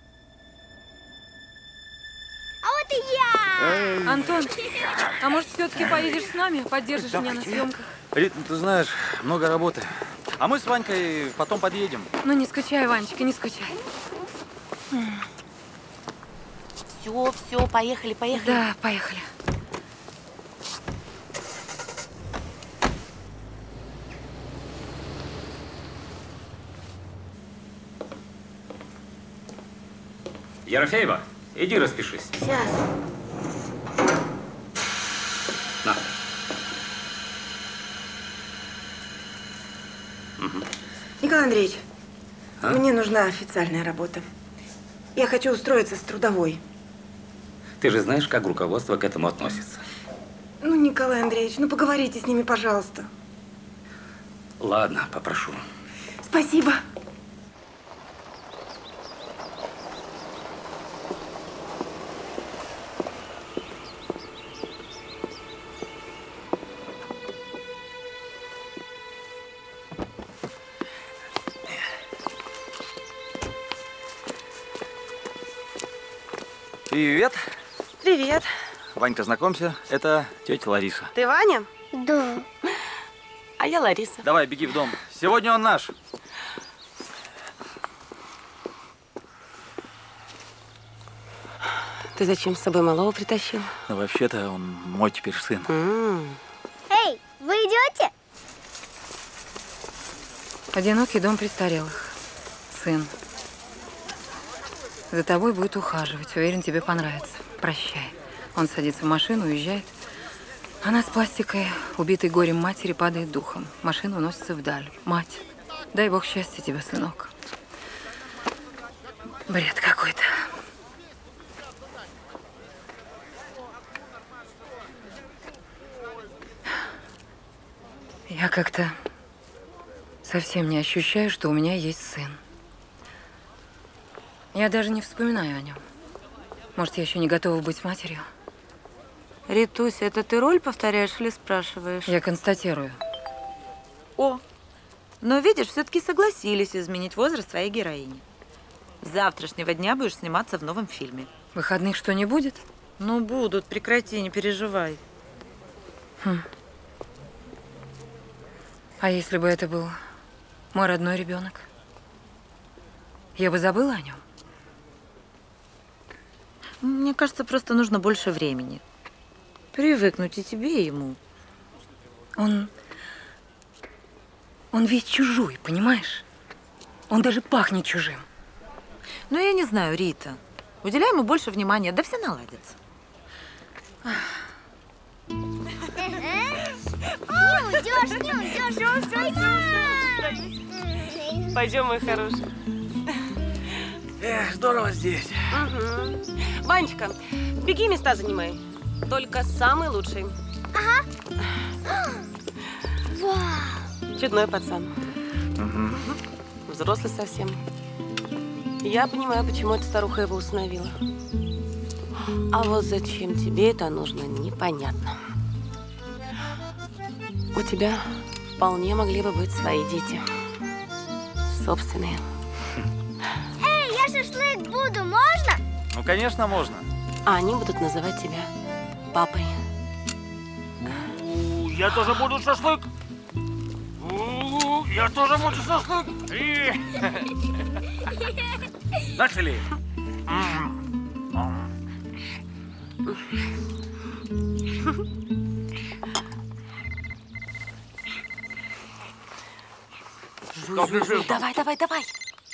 А вот и я! Антон, а может, все-таки поедешь с нами? Поддержишь меня на съемках? Рит, ну ты знаешь, много работы. А мы с Ванькой потом подъедем. Ну не скучай, Ванечка, не скучай. Все, все, поехали, поехали. Да, поехали. Ерофеева, иди распишись. Сейчас. На. Угу. Николай Андреевич, А? мне нужна официальная работа. Я хочу устроиться с трудовой. Ты же знаешь, как руководство к этому относится. Ну, Николай Андреевич, ну поговорите с ними, пожалуйста. Ладно, попрошу. Спасибо. Привет. Привет. Ванька, знакомься, это тетя Лариса. Ты Ваня? Да. А я Лариса. Давай, беги в дом. Сегодня он наш. Ты зачем с собой малого притащил? Ну, вообще-то он мой теперь сын. Эй, вы идете? Одинокий дом престарелых. Сын. За тобой будет ухаживать. Уверен, тебе понравится. Прощай. Он садится в машину, уезжает. Она с пластикой, убитой горем матери, падает духом. Машина уносится вдаль. Мать, дай бог счастья тебе, сынок. Бред какой-то. Я как-то совсем не ощущаю, что у меня есть сын. Я даже не вспоминаю о нем. Может, я еще не готова быть матерью? Ритуся, это ты роль повторяешь или спрашиваешь? Я констатирую. О, но видишь, все-таки согласились изменить возраст своей героини. С завтрашнего дня будешь сниматься в новом фильме. Выходных что, не будет? Ну, будут, прекрати, не переживай. Хм. А если бы это был мой родной ребенок? Я бы забыла о нем. Мне кажется, просто нужно больше времени. Привыкнуть и тебе, и ему. Он... Он ведь чужой, понимаешь? Он даже пахнет чужим. Ну, я не знаю, Рита. Уделяй ему больше внимания, да все наладится. Не уйдешь, не уйдешь. Пойдем, мой хороший. Эх, здорово здесь. Угу. Ванечка, беги, места занимай. Только самый лучший. Ага. Вау. Чудной пацан. Угу. Взрослый совсем. Я понимаю, почему эта старуха его усыновила. А вот зачем тебе это нужно, непонятно. У тебя вполне могли бы быть свои дети. Собственные. Эй, я шашлык буду, можно? Ну, конечно, можно. А они будут называть тебя папой. У, я тоже буду шашлык. У, я тоже буду шашлык. И... Начали. Жуй, жуй, жуй. Давай, давай, давай.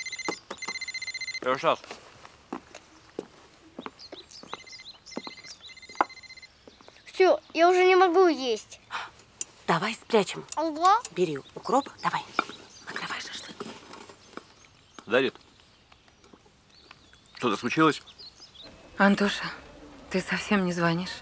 Я сейчас. Все, я уже не могу есть. Давай спрячем. Ого. Бери укроп, давай. Накрывай шашлык. Дарит. Что-то случилось? Антоша, ты совсем не звонишь.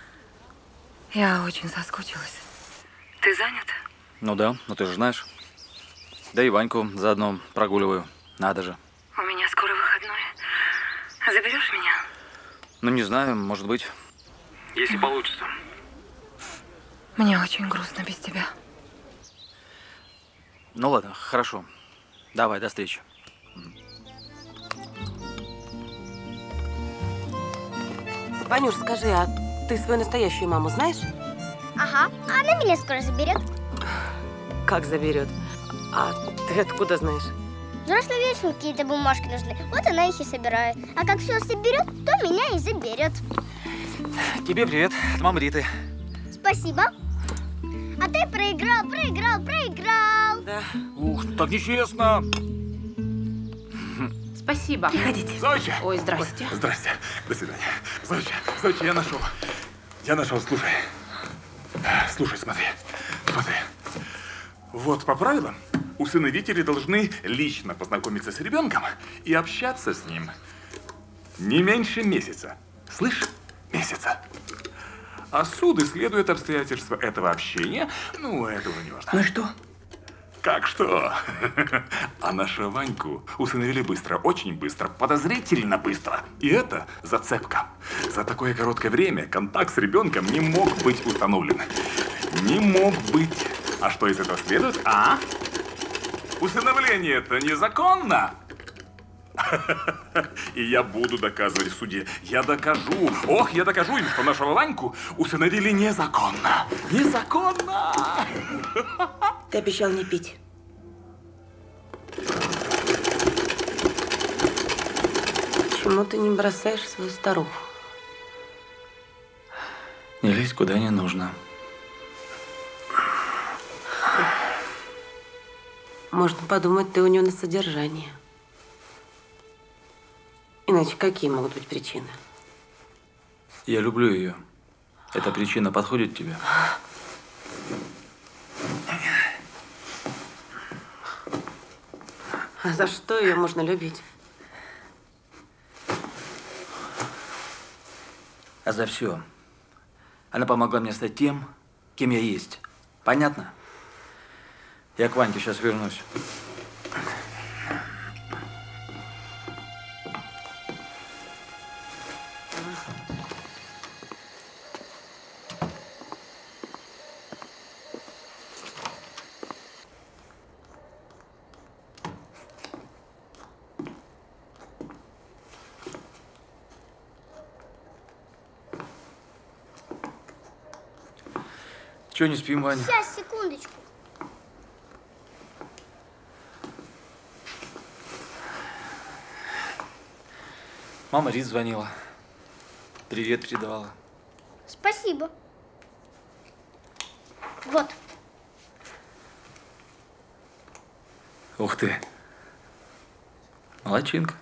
Я очень соскучилась. Ты занят? Ну да, ну ты же знаешь. Да и Ваньку заодно прогуливаю. Надо же. У меня скоро выходной. Заберешь меня? Ну не знаю, может быть. Если получится. Мне очень грустно без тебя. Ну ладно, хорошо. Давай, до встречи. Ванюш, скажи, а ты свою настоящую маму знаешь? Ага, а она меня скоро заберет. Как заберет? А ты откуда знаешь? Взрослой вечером какие-то бумажки нужны. Вот она их и собирает. А как все соберет, то меня и заберет. Тебе привет от мамы Риты. Спасибо. А ты проиграл, проиграл, проиграл. Да. Ух, так нечестно. Спасибо. Приходите. Зойча! Ой, здрасте. Ой, здрасте. До свидания. Зойча, Зойча, я нашел. Я нашел, слушай. Слушай, смотри. Смотри. Вот по правилам усыновители должны лично познакомиться с ребенком и общаться с ним не меньше месяца. Слышь? Месяца. А суд исследует обстоятельства этого общения. Ну, это уже не важно. Ну и что? Как что? А нашего Ваньку усыновили быстро, очень быстро, подозрительно быстро. И это зацепка. За такое короткое время контакт с ребенком не мог быть установлен. Не мог быть. А что из этого следует? А? Усыновление это незаконно. И я буду доказывать в суде. Я докажу. Ох, я докажу им, что нашего Ваньку усыновили незаконно. Незаконно. Ты обещал не пить. Почему ты не бросаешь свою старуху? Не лезь куда не нужно. Можно подумать, ты у нее на содержании. Иначе какие могут быть причины? Я люблю ее. Эта причина подходит тебе? А за что ее можно любить? А за все. Она помогла мне стать тем, кем я есть. Понятно? Я к Ваньке сейчас вернусь. Чего не спим, Ваня? Сейчас, секундочку. Мама Рит звонила. Привет передавала. Спасибо. Вот. Ух ты. Молодчинка.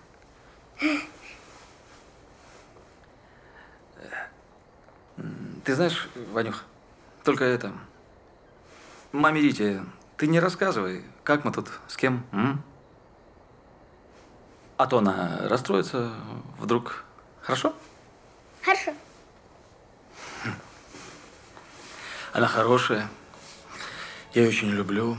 Ты знаешь, Ванюх, только это... Маме Рите, ты не рассказывай, как мы тут, с кем, м? А то она расстроится вдруг. Хорошо? Хорошо. Она хорошая. Я ее очень люблю.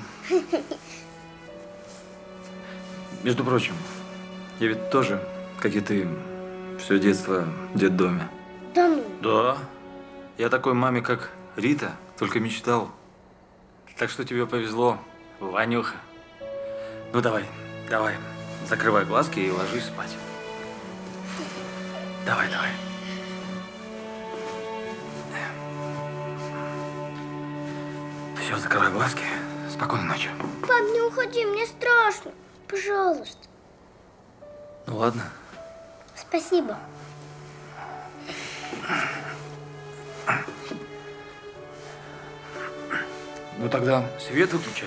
Между прочим, я ведь тоже, как и ты, все детство в детдоме. Да ну? Да. Я такой маме, как Рита, только мечтал. Так что тебе повезло, Ванюха. Ну давай, давай, закрывай глазки и ложись спать. Давай, давай. Все, закрывай глазки. Спокойной ночи. Пап, не уходи, мне страшно. Пожалуйста. Ну ладно. Спасибо. Ну тогда свет выключай.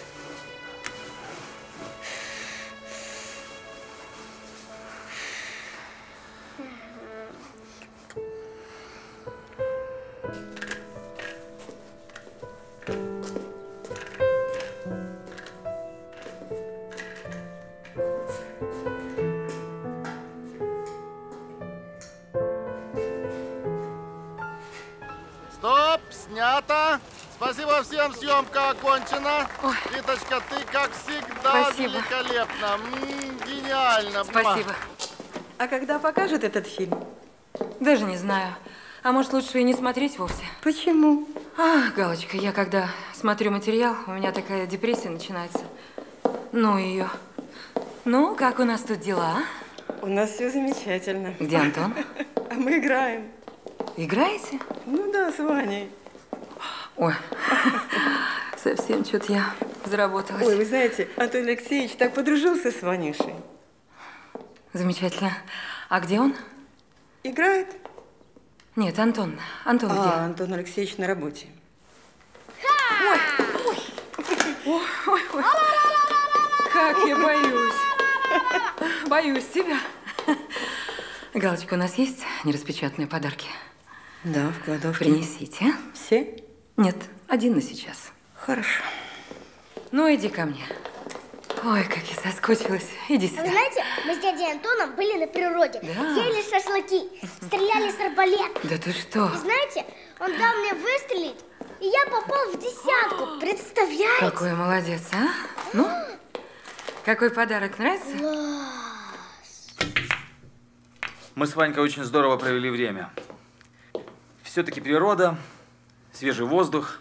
Стоп, снято. Спасибо всем, съемка окончена. Ой. Риточка, ты, как всегда, Спасибо. великолепна. М-м, гениально. Спасибо. А когда покажут этот фильм? Даже не знаю. А может, лучше и не смотреть вовсе? Почему? А, Галочка, я когда смотрю материал, у меня такая депрессия начинается. Ну ее. Ну, как у нас тут дела? У нас все замечательно. Где Антон? А мы играем. Играете? Ну да, с Ваней. Ой, совсем что-то я заработалась. Ой, вы знаете, Антон Алексеевич так подружился с Ванюшей. Замечательно. А где он? Играет? Нет, Антон. Антон а, где? Антон Алексеевич на работе. Ой, ой, ой, ой, ой. Как я боюсь. Боюсь тебя. Галочка, у нас есть нераспечатанные подарки? Да, в кладовке. Принесите. Все? Нет, один на сейчас. Хорошо. Ну, иди ко мне. Ой, как я соскучилась. Иди сюда. Вы знаете, мы с дядей Антоном были на природе. Да. Ели шашлыки, стреляли с арбалета. Да ты что? И знаете, он дал мне выстрелить, и я попал в десятку. Представляете? Какой молодец, а? Ну, какой подарок, нравится? Класс. Мы с Ванькой очень здорово провели время. Все-таки природа, свежий воздух.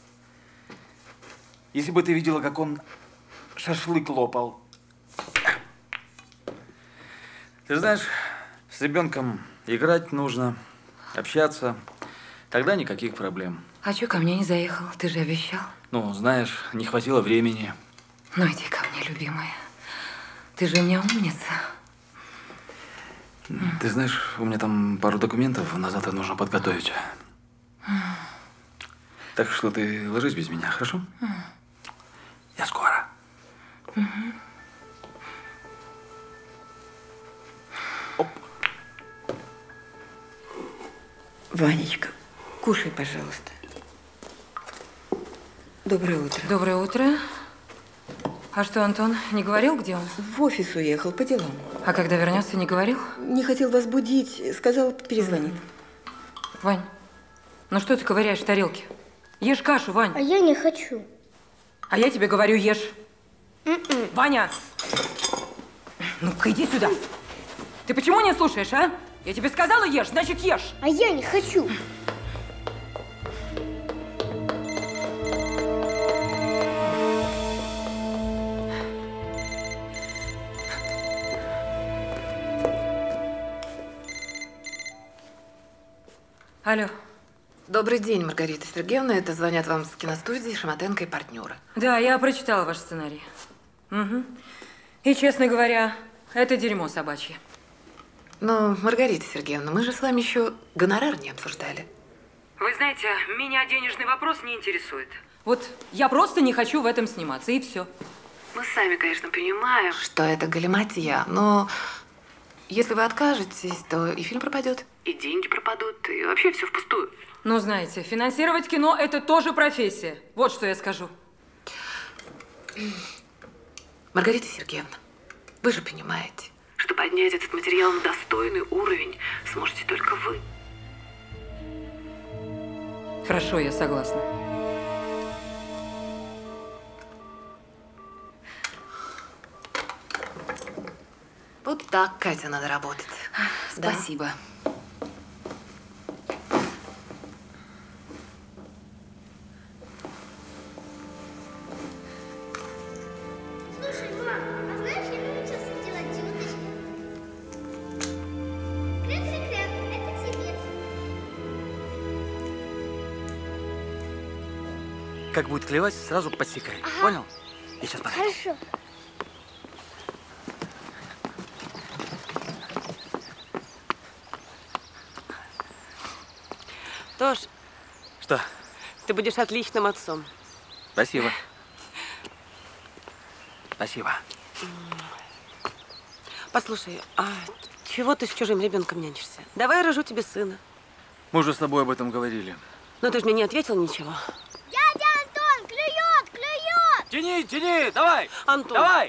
Если бы ты видела, как он шашлык лопал. Ты знаешь, с ребенком играть нужно, общаться. Тогда никаких проблем. А чё ко мне не заехал? Ты же обещал. Ну, знаешь, не хватило времени. Ну, иди ко мне, любимая. Ты же у меня умница. Ты знаешь, у меня там пару документов на завтра нужно подготовить. Так что ты ложись без меня, хорошо? Я скоро. Оп. Ванечка, кушай, пожалуйста. Доброе утро. Доброе утро. А что, Антон не говорил, где он? В офис уехал по делам. А когда вернется, не говорил? Не хотел вас будить, сказал, перезвонит. Вань, ну что ты ковыряешь в тарелке? Ешь кашу, Вань. А я не хочу. А я тебе говорю, ешь. Mm-mm. Ваня! Ну-ка, иди сюда. Ты почему не слушаешь, а? Я тебе сказала, ешь, значит, ешь. А я не хочу. Алло. Добрый день, Маргарита Сергеевна. Это звонят вам с киностудии Шамотенко и партнеры. Да, я прочитала ваш сценарий. Угу. И, честно говоря, это дерьмо собачье. Но, Маргарита Сергеевна, мы же с вами еще гонорар не обсуждали. Вы знаете, меня денежный вопрос не интересует. Вот я просто не хочу в этом сниматься, и все. Мы сами, конечно, понимаем, что это галиматья, но если вы откажетесь, то и фильм пропадет, и деньги пропадут, и вообще все впустую. Ну, знаете, финансировать кино – это тоже профессия. Вот что я скажу. Маргарита Сергеевна, вы же понимаете, что поднять этот материал на достойный уровень сможете только вы. Хорошо, я согласна. Вот так, Катя, надо работать. Спасибо. Да? Слушай, мам, а знаешь, я научился делать уточки. Крем-крем, это тебе. Как будет клевать, сразу подсекай. Ага. Понял? Я сейчас подойду. Хорошо. Тош, Что? ты будешь отличным отцом. Спасибо. Спасибо. Послушай, а чего ты с чужим ребенком нянчишься? Давай я рожу тебе сына. Мы уже с тобой об этом говорили. Но ты же мне не ответил ничего. Дядя Антон, клюет, клюет! Тяни, тяни, давай! Антон! Давай!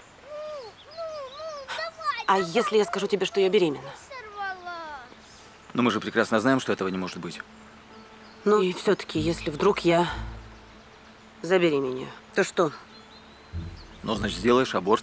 А если я скажу тебе, что я беременна? Но мы же прекрасно знаем, что этого не может быть. Ну и все-таки, если вдруг я забеременею, то что? Ну, значит, сделаешь аборт.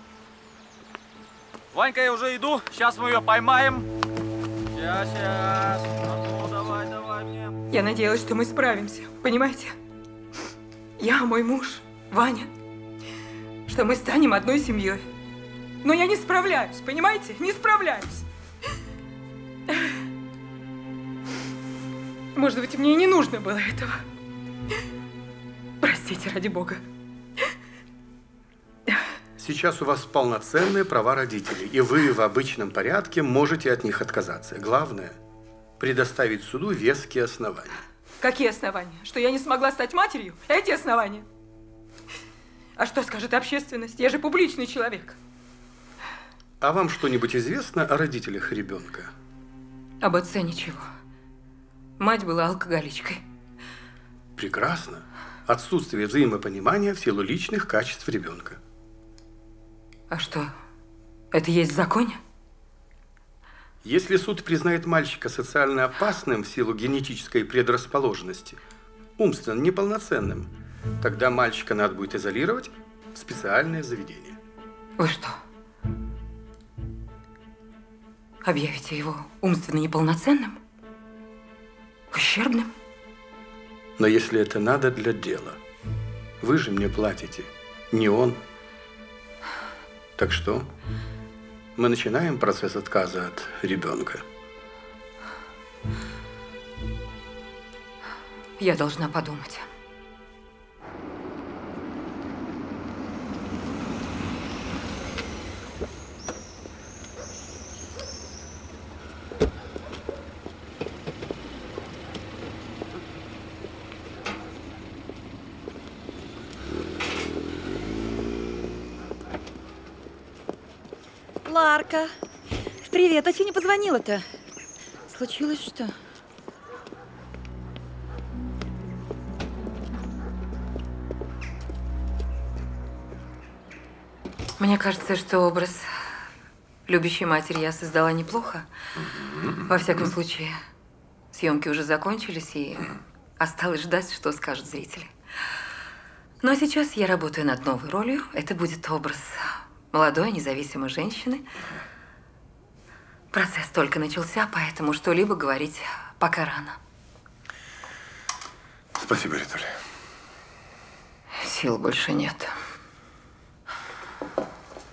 Ванька, я уже иду. Сейчас мы ее поймаем. Сейчас, сейчас. Ну, давай, давай мне. Я надеялась, что мы справимся, понимаете? Я, мой муж, Ваня, что мы станем одной семьей. Но я не справляюсь, понимаете? Не справляюсь. Может быть, мне и не нужно было этого. Простите, ради бога. Сейчас у вас полноценные права родителей, и вы в обычном порядке можете от них отказаться. Главное – предоставить суду веские основания. Какие основания? Что я не смогла стать матерью? Эти основания? А что скажет общественность? Я же публичный человек. А вам что-нибудь известно о родителях ребенка? Об отце ничего. Мать была алкоголичкой. Прекрасно. Отсутствие взаимопонимания в силу личных качеств ребенка. А что, это есть в законе? Если суд признает мальчика социально опасным в силу генетической предрасположенности, умственно неполноценным, тогда мальчика надо будет изолировать в специальное заведение. Вы что, объявите его умственно неполноценным? Ущербным? Но если это надо для дела, вы же мне платите, не он. Так что, мы начинаем процесс отказа от ребенка. Я должна подумать. Ларка, привет, а че не позвонила-то? Случилось что? Мне кажется, что образ любящей матери я создала неплохо. Во всяком случае, съемки уже закончились, и осталось ждать, что скажут зрители. Но сейчас я работаю над новой ролью. Это будет образ молодой, независимой женщины. Процесс только начался, поэтому что-либо говорить пока рано. Спасибо, Ритуль. Сил больше нет.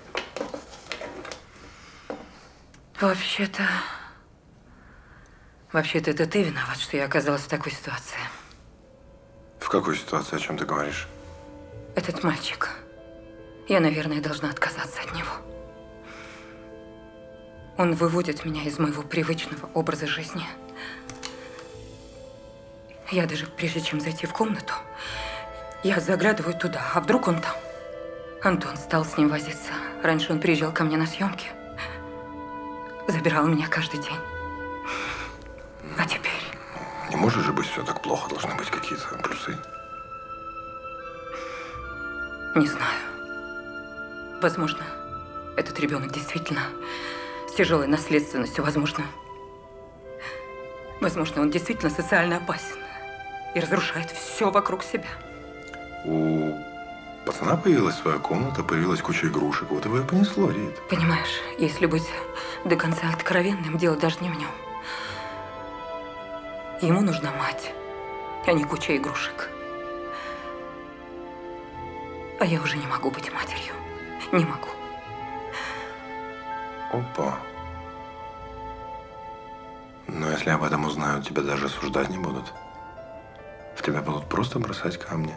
Вообще-то, Вообще-то это ты виноват, что я оказалась в такой ситуации. В какой ситуации? О чем ты говоришь? Этот мальчик. Я, наверное, должна отказаться от него. Он выводит меня из моего привычного образа жизни. Я даже, прежде чем зайти в комнату, я заглядываю туда, а вдруг он там? Антон стал с ним возиться. Раньше он приезжал ко мне на съемки. Забирал меня каждый день. А теперь? Не может же быть все так плохо, должны быть какие-то плюсы. Не знаю. Возможно, этот ребенок действительно с тяжелой наследственностью, возможно. Возможно, он действительно социально опасен и разрушает все вокруг себя. У пацана появилась своя комната, появилась куча игрушек. Вот его и понесло, Рит. Понимаешь, если быть до конца откровенным, дело даже не в нем. Ему нужна мать, а не куча игрушек. А я уже не могу быть матерью. Не могу. Опа. Но если об этом узнают, тебя даже осуждать не будут. В тебя будут просто бросать камни.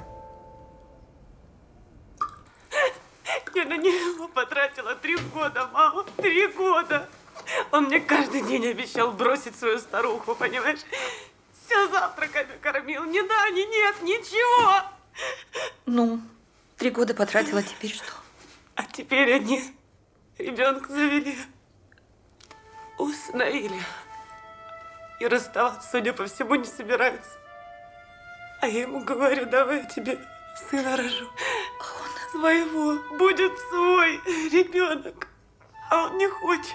Я на него потратила три года, мама. Три года. Он мне каждый день обещал бросить свою старуху, понимаешь? Все завтраками кормил. Ни да, ни нет, ничего. Ну, три года потратила, теперь что? А теперь они ребенка завели. Усыновили. И расставаться, судя по всему, не собираются. А я ему говорю, давай я тебе сына рожу. Своего. Будет свой ребенок. А он не хочет.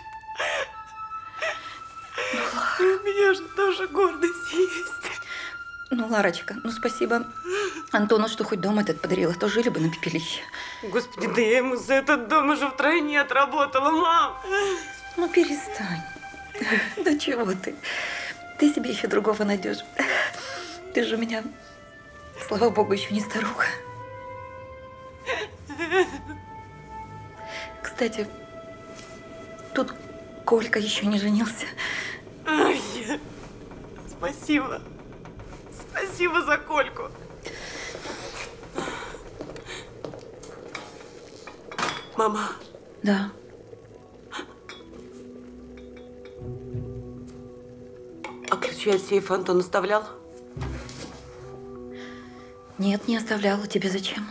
И у меня же тоже гордость есть. Ну, Ларочка, ну спасибо Антону, что хоть дом этот подарил, а то жили бы на пепелище. Господи, да я ему за этот дом уже втройне отработала, мам. Ну, перестань. Да чего ты? Ты себе еще другого найдешь. Ты же у меня, слава богу, еще не старуха. Кстати, тут Колька еще не женился. Ай, спасибо. Спасибо за Кольку. Мама. Да. А ключи от сейфа Антон оставлял? Нет, не оставляла. Тебе зачем?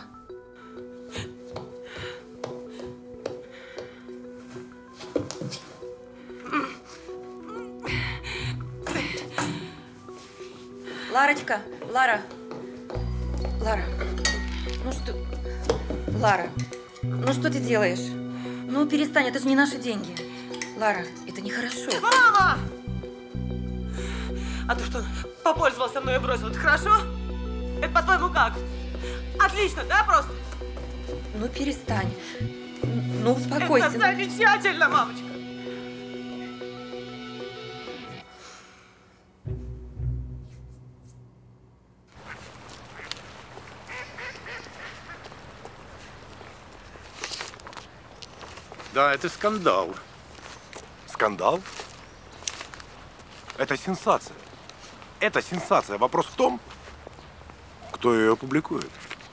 Ларочка, Лара, Лара, ну что, Лара, ну что ты делаешь? Ну перестань, это же не наши деньги. Лара, это нехорошо. Мама! А ты что, попользовался мной и бросил? Это хорошо? Это по-твоему как? Отлично, да, просто? Ну перестань, ну успокойся. Это замечательно, мамочка. Да, это скандал. Скандал? Это сенсация. Это сенсация. Вопрос в том, кто ее опубликует.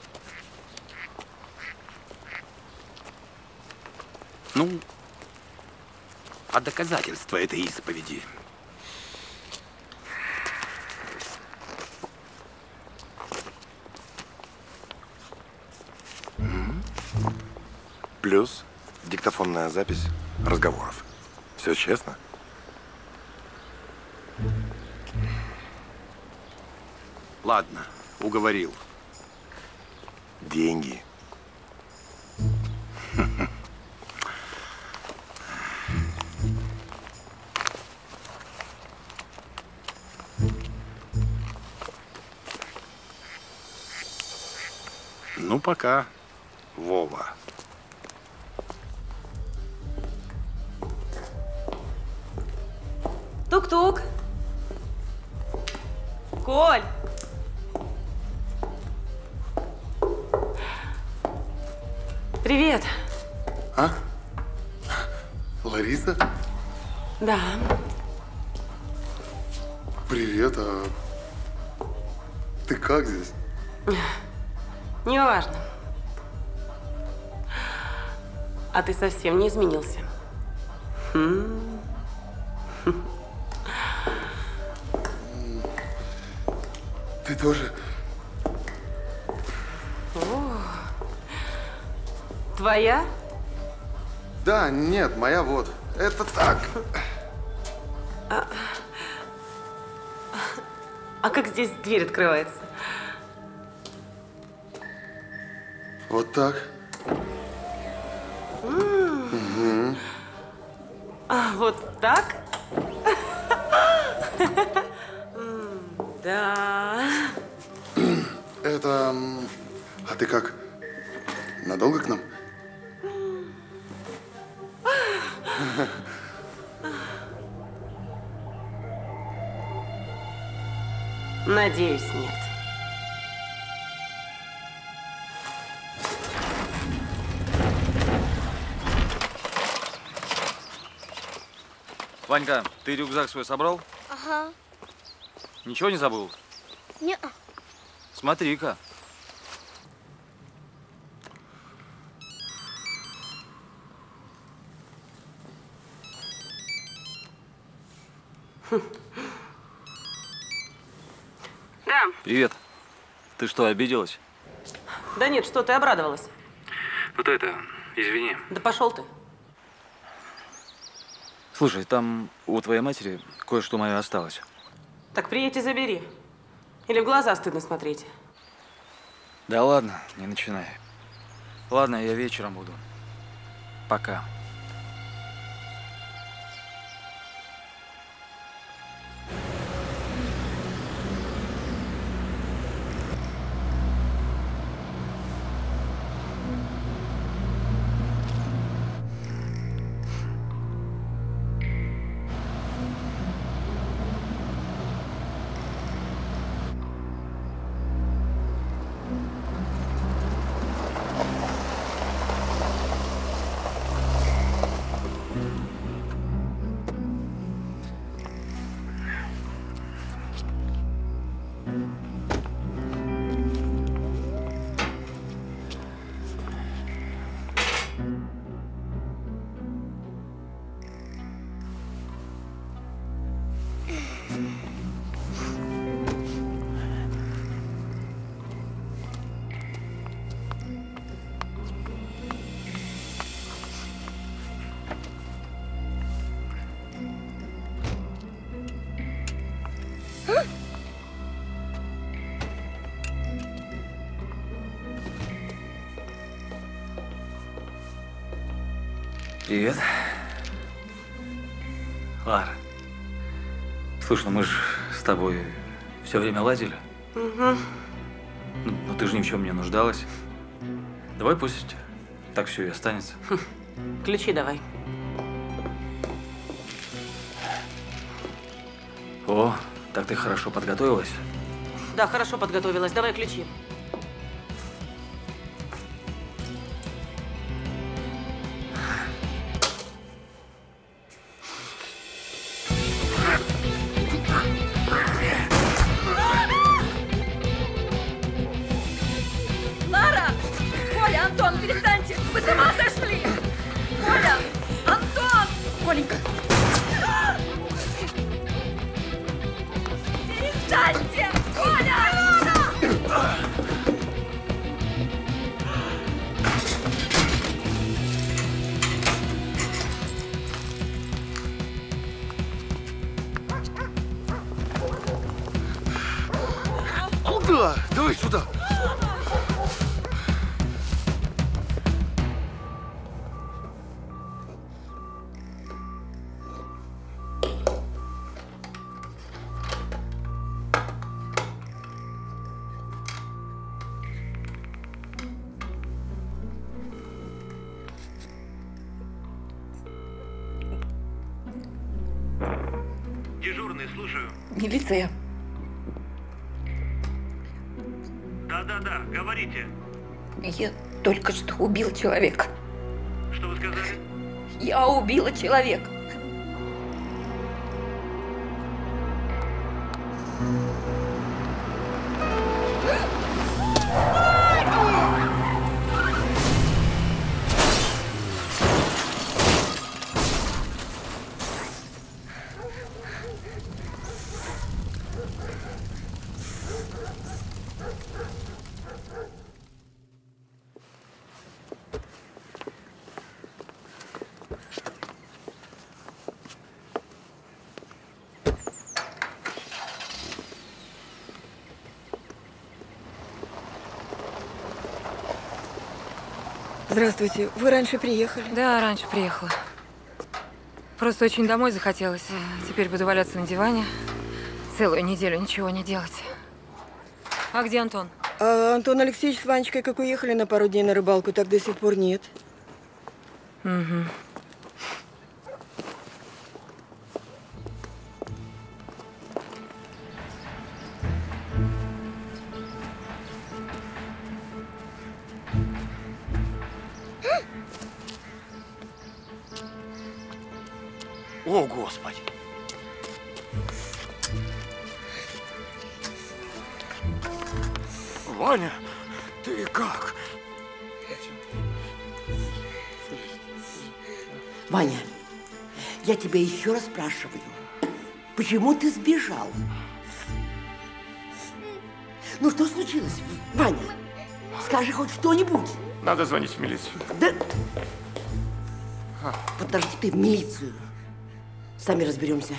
Ну, а доказательства этой исповеди? Плюс диктофонная запись разговоров. Все честно? Ладно, уговорил. Деньги. Ну, пока, Вова. Тук-тук. Коль. Привет. А? Лариса? Да. Привет, а ты как здесь? Неважно. А ты совсем не изменился. Хм. Ты тоже? О, твоя? Да, нет, моя вот. Это так. А, а как здесь дверь открывается? Вот так. М. Угу. А вот так? М, Да. Это... м, А ты как? Надолго к нам? Надеюсь, нет. Ванька, ты рюкзак свой собрал? Ага. Ничего не забыл? Не. Смотри-ка. Да. Привет. Ты что, обиделась? Да нет, что ты обрадовалась? Вот это, извини. Да пошел ты. Слушай, там у твоей матери кое-что мое осталось. Так приедь и забери. Или в глаза стыдно смотреть. Да ладно, не начинай. Ладно, я вечером буду. Пока. Привет. Лара. Слушай, ну мы же с тобой все время ладили. Угу. Ну, ну ты же ни в чем не нуждалась. Давай пусть так все и останется. Ключи давай. О, так ты хорошо подготовилась. Да, хорошо подготовилась. Давай ключи. Лара! Коля, Антон, перестаньте! Вы с ума сошли! Коля! Антон! Коленька! Перестаньте! Коля! Куда? Давай сюда. Дежурный, слушаю. Милиция. Да-да-да, говорите. Я только что убила человека. Что вы сказали? Я убила человека. Здравствуйте. Вы раньше приехали? Да, раньше приехала. Просто очень домой захотелось. Теперь буду валяться на диване целую неделю, ничего не делать. А где Антон? А Антон Алексеевич с Ванечкой как уехали на пару дней на рыбалку, так до сих пор нет. Угу. О, Господи! Ваня, ты как? Ваня, я тебя еще раз спрашиваю, почему ты сбежал? Ну что случилось, Ваня? Скажи хоть что-нибудь. Надо звонить в милицию. Да. Подожди ты в милицию. Сами разберемся.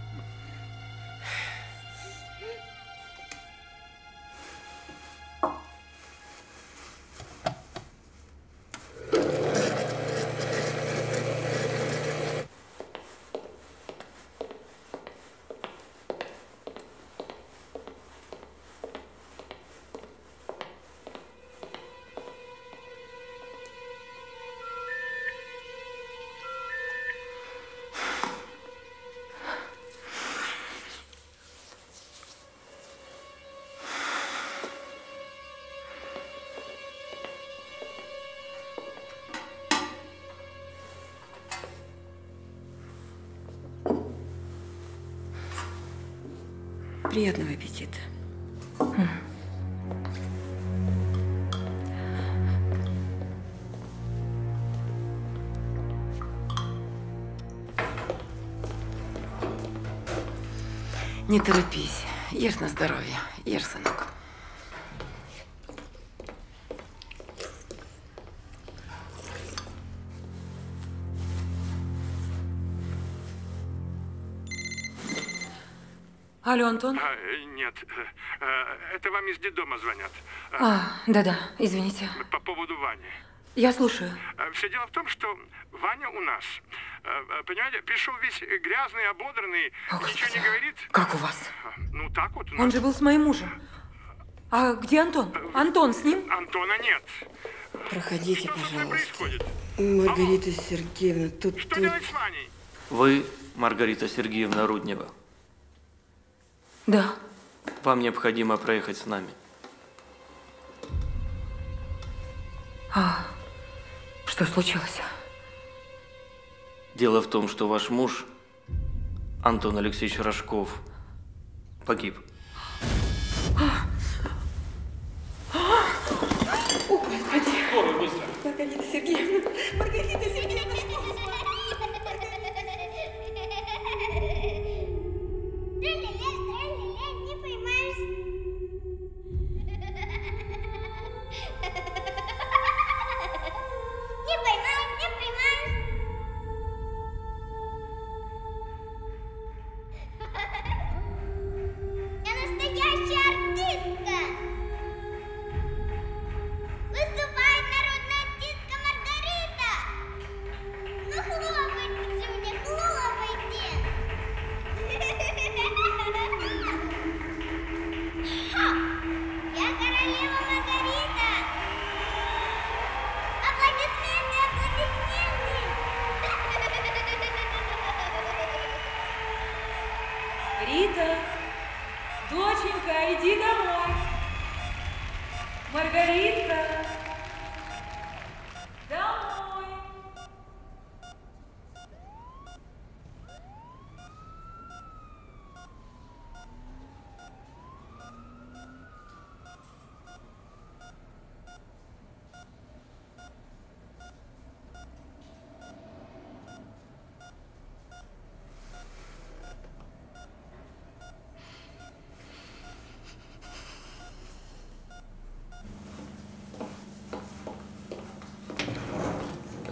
Приятного аппетита. Не торопись. Ешь на здоровье. Ешь, сынок. Алло, Антон? А, нет, это вам из детдома звонят. А, да-да, извините. По поводу Вани. Я слушаю. Все дело в том, что Ваня у нас, понимаете, пришел весь грязный, ободранный, О, ничего Господи. не говорит. Как у вас? Ну, так вот. Он же был с моим мужем. А где Антон? Антон с ним? Антона нет. Проходите, Что пожалуйста. происходит? Маргарита Сергеевна, тут... Что тут... делать с Ваней? Вы Маргарита Сергеевна Руднева. Да. Вам необходимо проехать с нами. А что случилось? Дело в том, что ваш муж, Антон Алексеевич Рожков, погиб. О, Господи! Скорую, быстро! Маргарита Сергеевна! Маргарита Сергеевна! Не поймаешь. Не поймаешь, не поймаешь. Я настоящая артистка. Выступает народная артистка Маргарита.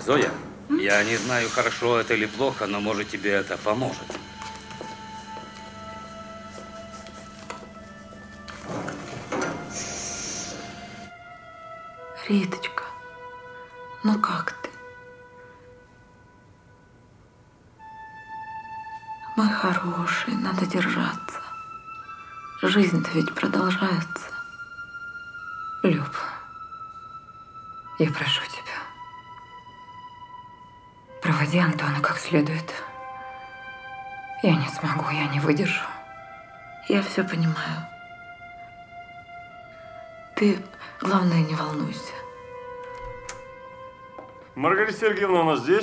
Зоя, я не знаю, хорошо это или плохо, но может тебе это поможет. Риточка, ну как ты? Мой хороший, надо держаться. Жизнь-то ведь продолжается. Люб, я прошу тебя, проводи Антона как следует. Я не смогу, я не выдержу. Я все понимаю. Ты, главное, не волнуйся. Маргарита Сергеевна у нас здесь?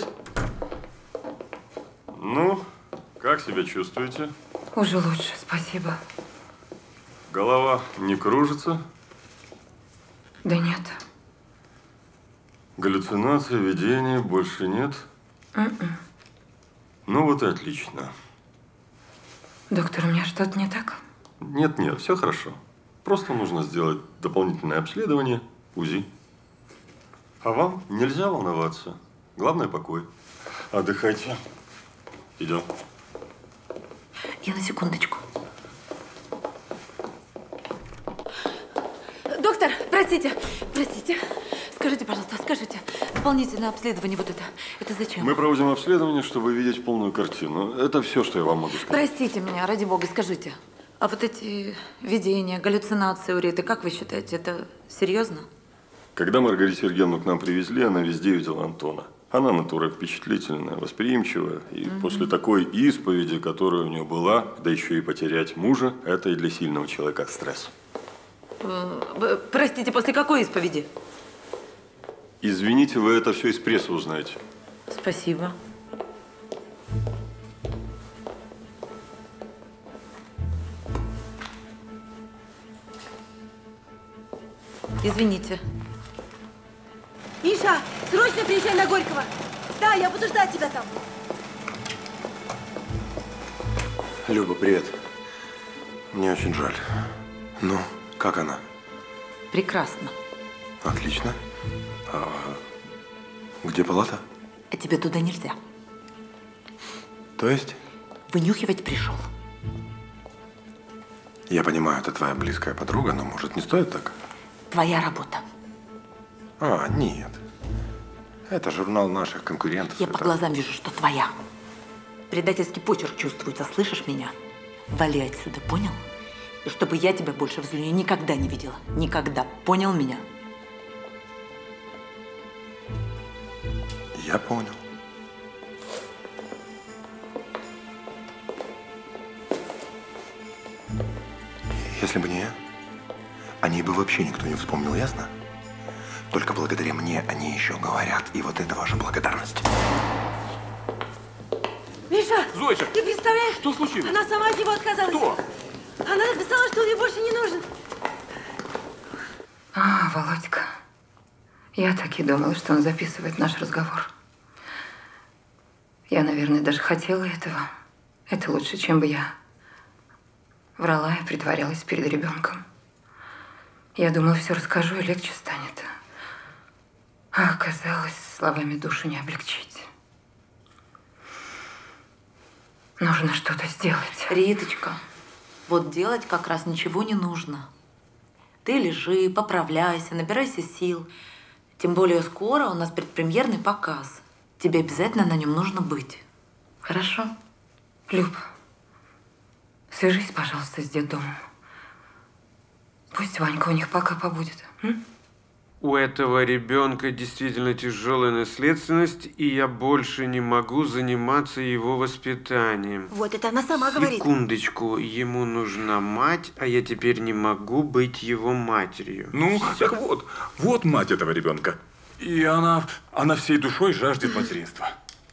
Ну, как себя чувствуете? Уже лучше, спасибо. Голова не кружится? Да нет. Галлюцинации, видения больше нет? Mm-mm. Ну вот и отлично. Доктор, у меня что-то не так? Нет, нет, все хорошо. Просто нужно сделать дополнительное обследование, УЗИ. А вам нельзя волноваться. Главное – покой. Отдыхайте. Идем. Я на секундочку. Доктор, простите, простите. Скажите, пожалуйста, скажите, дополнительное обследование вот это, это зачем? Мы проводим обследование, чтобы видеть полную картину. Это все, что я вам могу сказать. Простите меня, ради бога, скажите. А вот эти видения, галлюцинации у Риты, как вы считаете, это серьезно? Когда Маргариту Сергеевну к нам привезли, она везде видела Антона. Она натура впечатлительная, восприимчивая. И mm-hmm. после такой исповеди, которая у нее была, да еще и потерять мужа, это и для сильного человека стресс. Простите, после какой исповеди? Извините, вы это все из прессы узнаете. Спасибо. Извините. Миша, срочно приезжай на Горького. Да, я буду ждать тебя там. Люба, привет. Мне очень жаль. Ну, как она? Прекрасно. Отлично. А где палата? А тебе туда нельзя. То есть? Вынюхивать пришел. Я понимаю, это твоя близкая подруга, но может не стоит так? Твоя работа. А, нет. Это журнал наших конкурентов. Я это... по глазам вижу, что твоя. Предательский почерк чувствуется, слышишь меня? Вали отсюда, понял? И чтобы я тебя больше в злюне никогда не видела. Никогда. Понял меня? Я понял. Если бы не я, о ней бы вообще никто не вспомнил, ясно? Только благодаря мне они еще говорят. И вот это ваша благодарность. Миша! Зойча! Ты представляешь? Что случилось? Она сама от него отказалась. Кто? Она написала, что он ей больше не нужен. А, Володька. Я так и думала, что он записывает наш разговор. Я, наверное, даже хотела этого. Это лучше, чем бы я врала и притворялась перед ребенком. Я думала, все расскажу, и легче станет. А оказалось, словами душу не облегчить. Нужно что-то сделать. Риточка, вот делать как раз ничего не нужно. Ты лежи, поправляйся, набирайся сил. Тем более скоро у нас предпремьерный показ. Тебе обязательно на нем нужно быть. Хорошо? Люб, свяжись, пожалуйста, с детдомом. Пусть Ванька у них пока побудет. М? У этого ребенка действительно тяжелая наследственность, и я больше не могу заниматься его воспитанием. Вот это она сама говорит. Секундочку, ему нужна мать, а я теперь не могу быть его матерью. Ну, так вот, вот мать этого ребенка. И она, она всей душой жаждет материнства.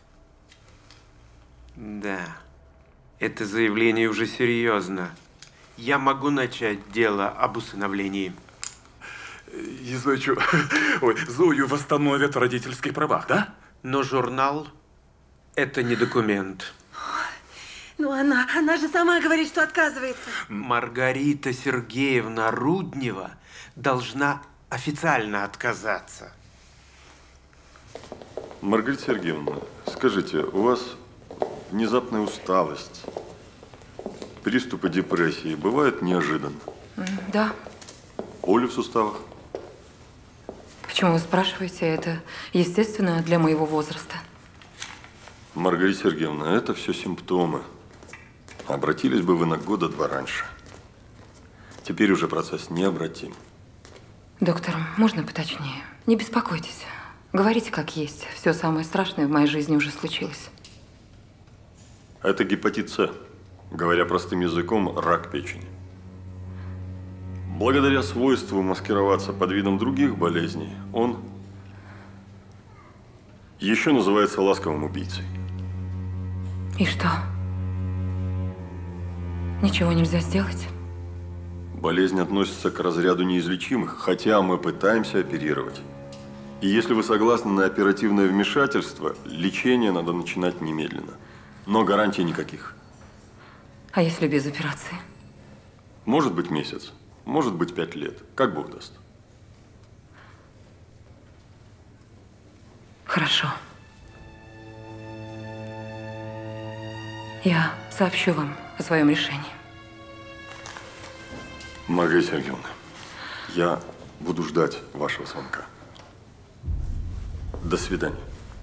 Да, это заявление уже серьезно. Я могу начать дело об усыновлении. И Зою, ой, Зою восстановят в родительских правах, да? Но журнал – это не документ. Ну она, она же сама говорит, что отказывается. Маргарита Сергеевна Руднева должна официально отказаться. Маргарита Сергеевна, скажите, у вас внезапная усталость, приступы депрессии бывают неожиданно? Да. Боли в суставах? Почему вы спрашиваете? Это естественно для моего возраста. Маргарита Сергеевна, это все симптомы. Обратились бы вы на года два раньше. Теперь уже процесс необратим. Доктор, можно поточнее? Не беспокойтесь. Говорите как есть. Все самое страшное в моей жизни уже случилось. Это гепатит С. Говоря простым языком, рак печени. Благодаря свойству маскироваться под видом других болезней, он еще называется ласковым убийцей. И что? Ничего нельзя сделать? Болезнь относится к разряду неизлечимых, хотя мы пытаемся оперировать. И если вы согласны на оперативное вмешательство, лечение надо начинать немедленно. Но гарантий никаких. А если без операции? Может быть месяц, может быть пять лет, как Бог даст. Хорошо. Я сообщу вам о своем решении. Маргарита Сергеевна, я буду ждать вашего звонка. До свидания.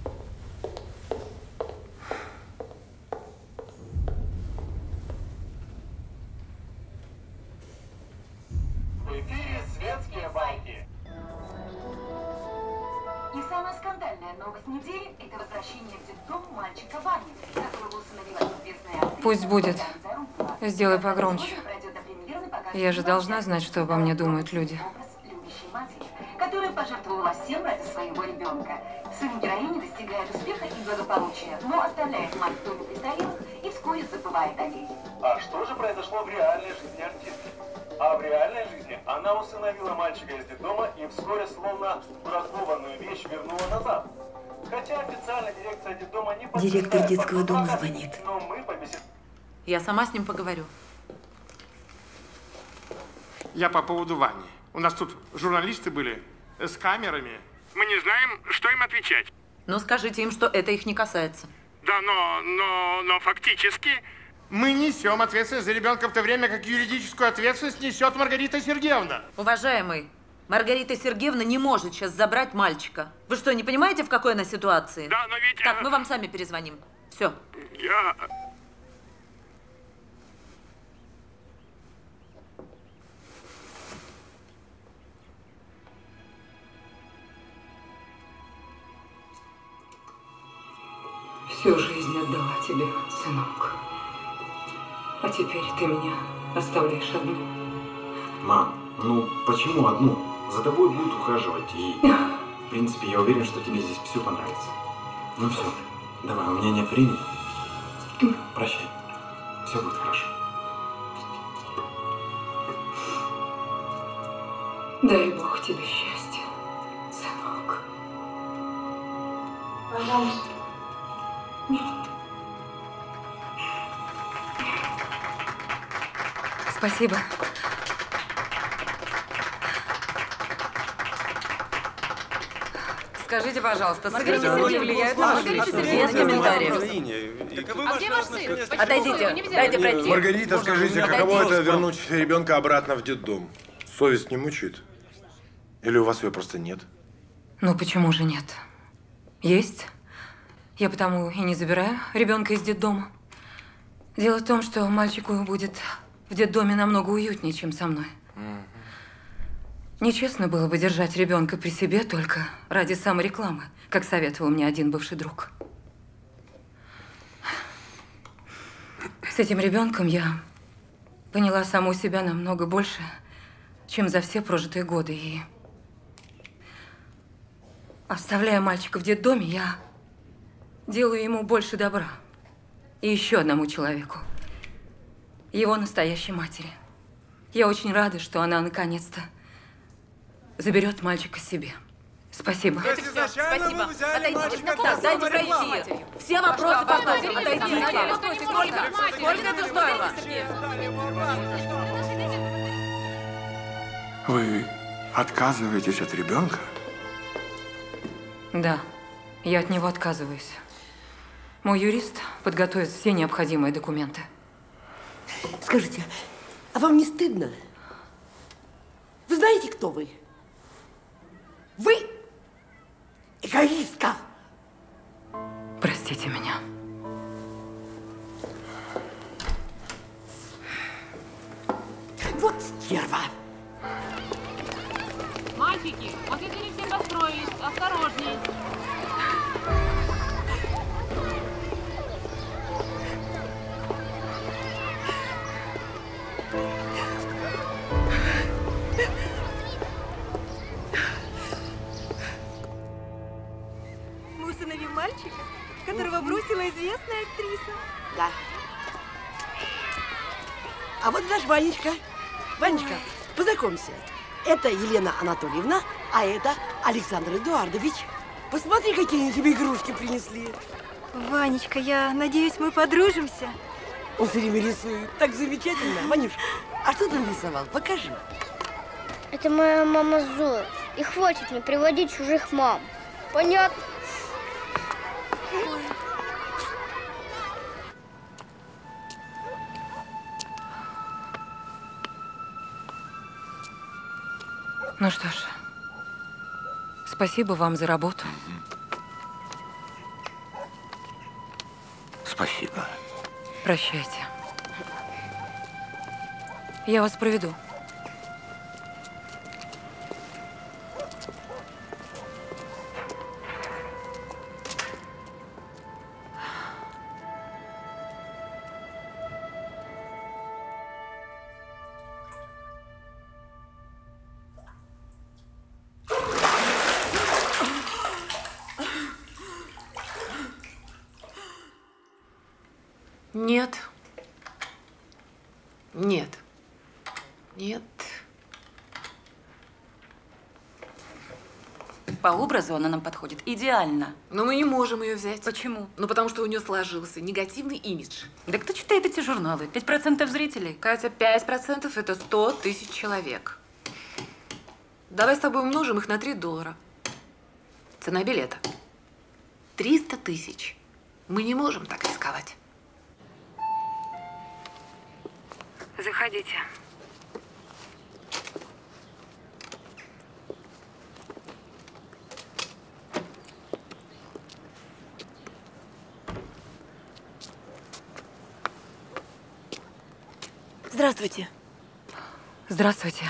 В эфире «Светские байки». И самая скандальная новость недели – это возвращение в детдом мальчика Вани, которого усыновила известная актриса. Пусть будет. Сделай погромче. Я же должна знать, что обо мне думают люди. Любящей матери, которая пожертвовала всем ради своего ребенка. Сын героини достигает успеха и благополучия, но оставляет мать в доме престарелых и вскоре забывает о ней. А что же произошло в реальной жизни артистки? А в реальной жизни она усыновила мальчика из детдома и вскоре словно бракованную вещь вернула назад. Хотя официально дирекция детдома не подтверждает. Директор детского дома звонит. Но мы побеседуем. Я сама с ним поговорю. Я по поводу Вани. У нас тут журналисты были с камерами. Мы не знаем, что им отвечать. Но скажите им, что это их не касается. Да, но, но, но фактически... Мы несем ответственность за ребенка в то время, как юридическую ответственность несет Маргарита Сергеевна. Уважаемый, Маргарита Сергеевна не может сейчас забрать мальчика. Вы что, не понимаете, в какой она ситуации? Да, но ведь... Так, мы вам сами перезвоним. Все. Я... Всю жизнь отдала тебе, сынок. А теперь ты меня оставляешь одну. Мам, ну почему одну? За тобой будут ухаживать. И, в принципе, я уверен, что тебе здесь все понравится. Ну все, давай, у меня нет времени. Прощай. Все будет хорошо. Дай Бог тебе счастья, сынок. Пожалуйста. Спасибо. Скажите, пожалуйста, сыгрите Сергея влияет на Маргариту Сергеевну? Без комментариев. Отойдите, дайте пройти. Маргарита, скажите, каково это вернуть ребенка обратно в детдом? Совесть не мучает? Или у вас ее просто нет? Ну, почему же нет? Есть. Я потому и не забираю ребенка из детдома. Дело в том, что мальчику будет в детдоме намного уютнее, чем со мной. Нечестно было бы держать ребенка при себе только ради саморекламы, как советовал мне один бывший друг. С этим ребенком я поняла саму себя намного больше, чем за все прожитые годы. И оставляя мальчика в детдоме, я делаю ему больше добра. И еще одному человеку. Его настоящей матери. Я очень рада, что она наконец-то заберет мальчика себе. Спасибо. Это все. Спасибо. Отойдите. Так, дайте пройти. Все вопросы потом. Отойдите. Сколько? Сколько это стоило? Вы отказываетесь от ребенка? Да. Я от него отказываюсь. Мой юрист подготовит все необходимые документы. Скажите, а вам не стыдно? Вы знаете, кто вы? Вы эгоистка! Простите меня. Вот стерва! Мальчики, вот если не все построились, осторожней. Мы усыновим мальчика, которого бросила известная актриса. Да. А вот наш Ванечка. Ванечка, познакомься. Это Елена Анатольевна, а это Александр Эдуардович. Посмотри, какие они тебе игрушки принесли. Ванечка, я надеюсь, мы подружимся. Он все время рисует. Так замечательно. Ванюш, а что ты нарисовал? Покажи. Это моя мама Зоя. И хватит мне приводить чужих мам. Понятно? Ну что ж, спасибо вам за работу. Спасибо. Прощайте. Я вас проведу. Нет. Нет. Нет. По образу она нам подходит идеально. Но мы не можем ее взять. Почему? Ну, потому что у нее сложился негативный имидж. Да кто читает эти журналы? Пять процентов зрителей. Катя, пять процентов это сто тысяч человек. Давай с тобой умножим их на три доллара. Цена билета. Триста тысяч. Мы не можем так рисковать. Заходите. Здравствуйте. Здравствуйте.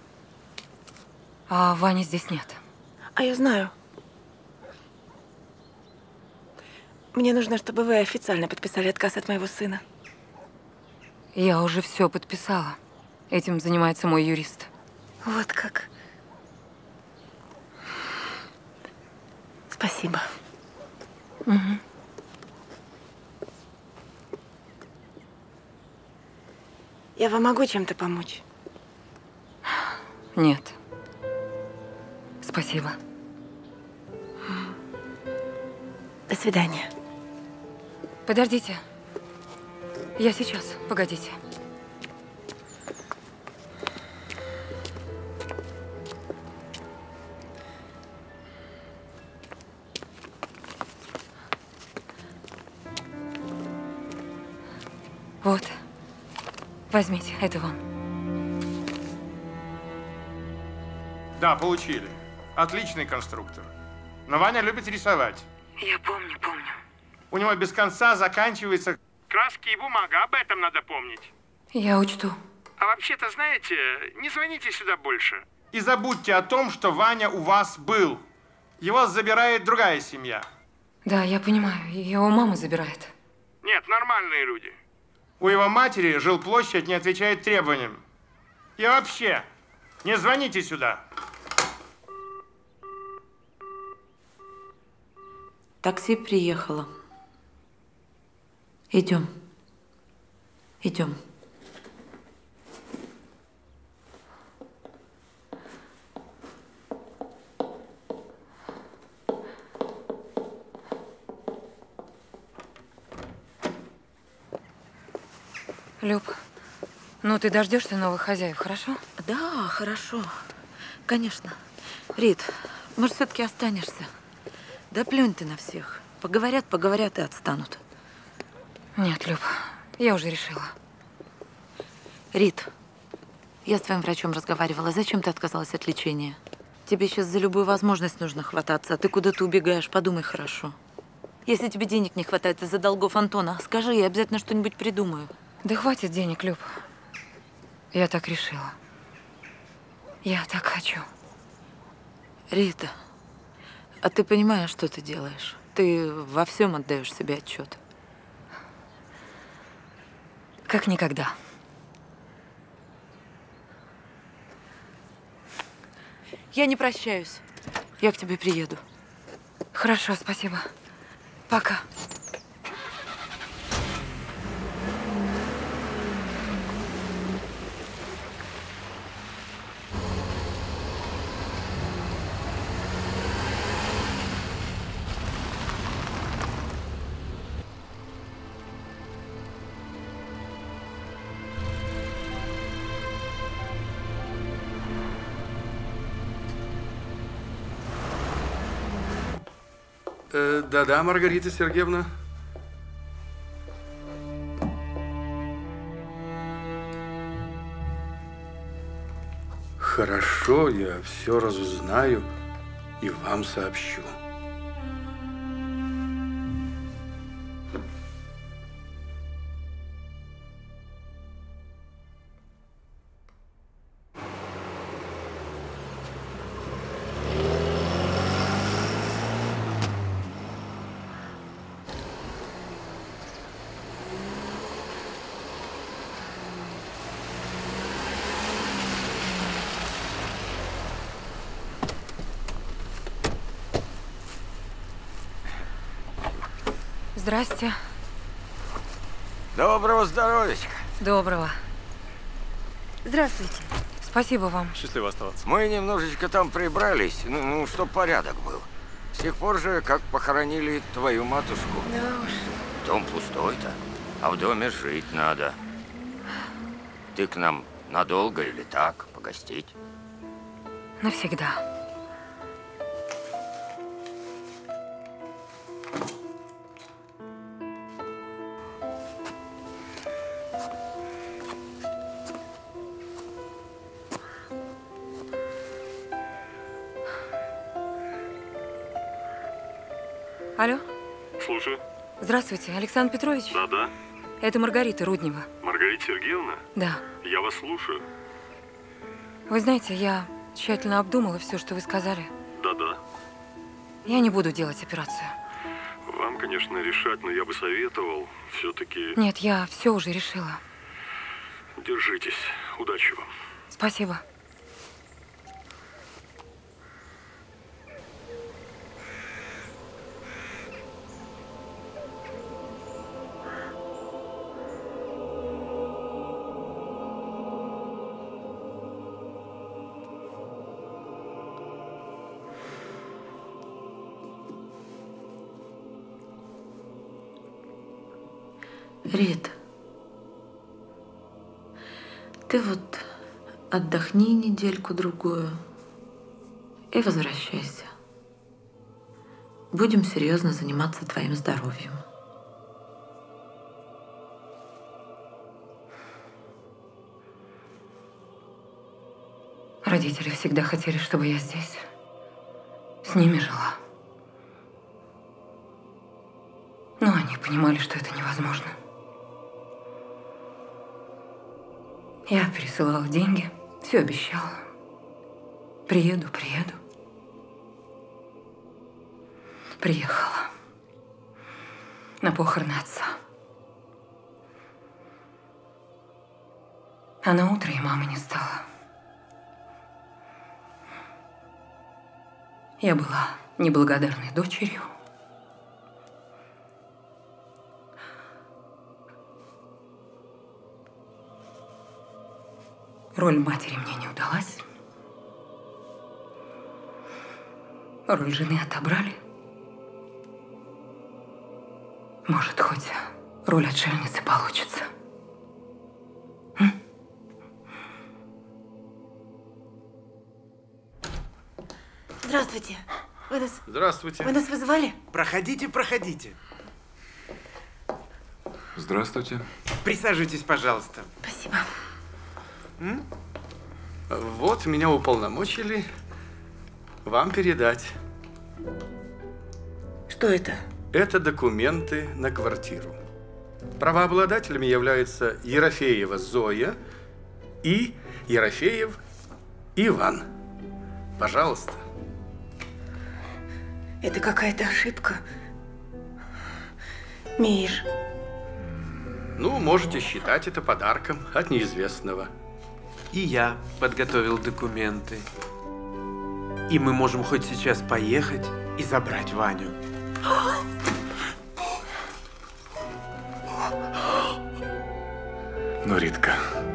А Вани здесь нет. А я знаю. Мне нужно, чтобы вы официально подписали отказ от моего сына. Я уже все подписала. Этим занимается мой юрист. Вот как. Спасибо. Угу. Я вам могу чем-то помочь? Нет. Спасибо. До свидания. Подождите. Я сейчас. Погодите. Вот. Возьмите, это вам. Да, получили. Отличный конструктор. Но Ваня любит рисовать. Я помню, помню. У него без конца заканчивается... Краски и бумага, об этом надо помнить. Я учту. А вообще-то, знаете, не звоните сюда больше. И забудьте о том, что Ваня у вас был. Его забирает другая семья. Да, я понимаю. Его мама забирает. Нет, нормальные люди. У его матери жилплощадь не отвечает требованиям. И вообще, не звоните сюда. Такси приехало. Идем. Идем. Люб, ну ты дождешься новых хозяев, хорошо? Да, хорошо. Конечно. Рит, может, все-таки останешься? Да плюнь ты на всех. Поговорят, поговорят и отстанут. Нет, Люб, я уже решила. Рит, я с твоим врачом разговаривала. Зачем ты отказалась от лечения? Тебе сейчас за любую возможность нужно хвататься, а ты куда-то убегаешь. Подумай хорошо. Если тебе денег не хватает из-за долгов Антона, скажи, я обязательно что-нибудь придумаю. Да хватит денег, Люб. Я так решила. Я так хочу. Рита, а ты понимаешь, что ты делаешь? Ты во всем отдаешь себе отчет. Как никогда. Я не прощаюсь. Я к тебе приеду. Хорошо, спасибо. Пока. Э, да-да, Маргарита Сергеевна. Хорошо, я все разузнаю и вам сообщу. Здрасте. Доброго здоровечка. Доброго. Здравствуйте. Спасибо вам. Счастливо оставаться. Мы немножечко там прибрались, ну, ну чтоб порядок был. С тех пор же, как похоронили твою матушку. Да уж. Дом пустой-то, а в доме жить надо. Ты к нам надолго или так, погостить? Навсегда. Алло? Слушаю. Здравствуйте, Александр Петрович? Да-да. Это Маргарита Руднева. Маргарита Сергеевна? Да. Я вас слушаю. Вы знаете, я тщательно обдумала все, что вы сказали. Да-да. Я не буду делать операцию. Вам, конечно, решать, но я бы советовал все-таки... Нет, я все уже решила. Держитесь. Удачи вам. Спасибо. Рит, ты вот отдохни недельку-другую и возвращайся. Будем серьезно заниматься твоим здоровьем. Родители всегда хотели, чтобы я здесь с ними жила. Но они понимали, что это невозможно. Я пересылала деньги, все обещала. Приеду, приеду. Приехала на похороны отца. А на утро и мамы не стало. Я была неблагодарной дочерью. Роль матери мне не удалась. Роль жены отобрали. Может, хоть роль отшельницы получится. М? Здравствуйте. Вы нас... Здравствуйте. Вы нас вызывали? Проходите, проходите. Здравствуйте. Присаживайтесь, пожалуйста. Спасибо. М? Вот меня уполномочили вам передать. Что это? Это документы на квартиру. Правообладателями являются Ерофеева Зоя и Ерофеев Иван. Пожалуйста. Это какая-то ошибка. Миш. Ну, можете считать это подарком от неизвестного. И я подготовил документы. И мы можем хоть сейчас поехать и забрать Ваню. Ну, Ритка.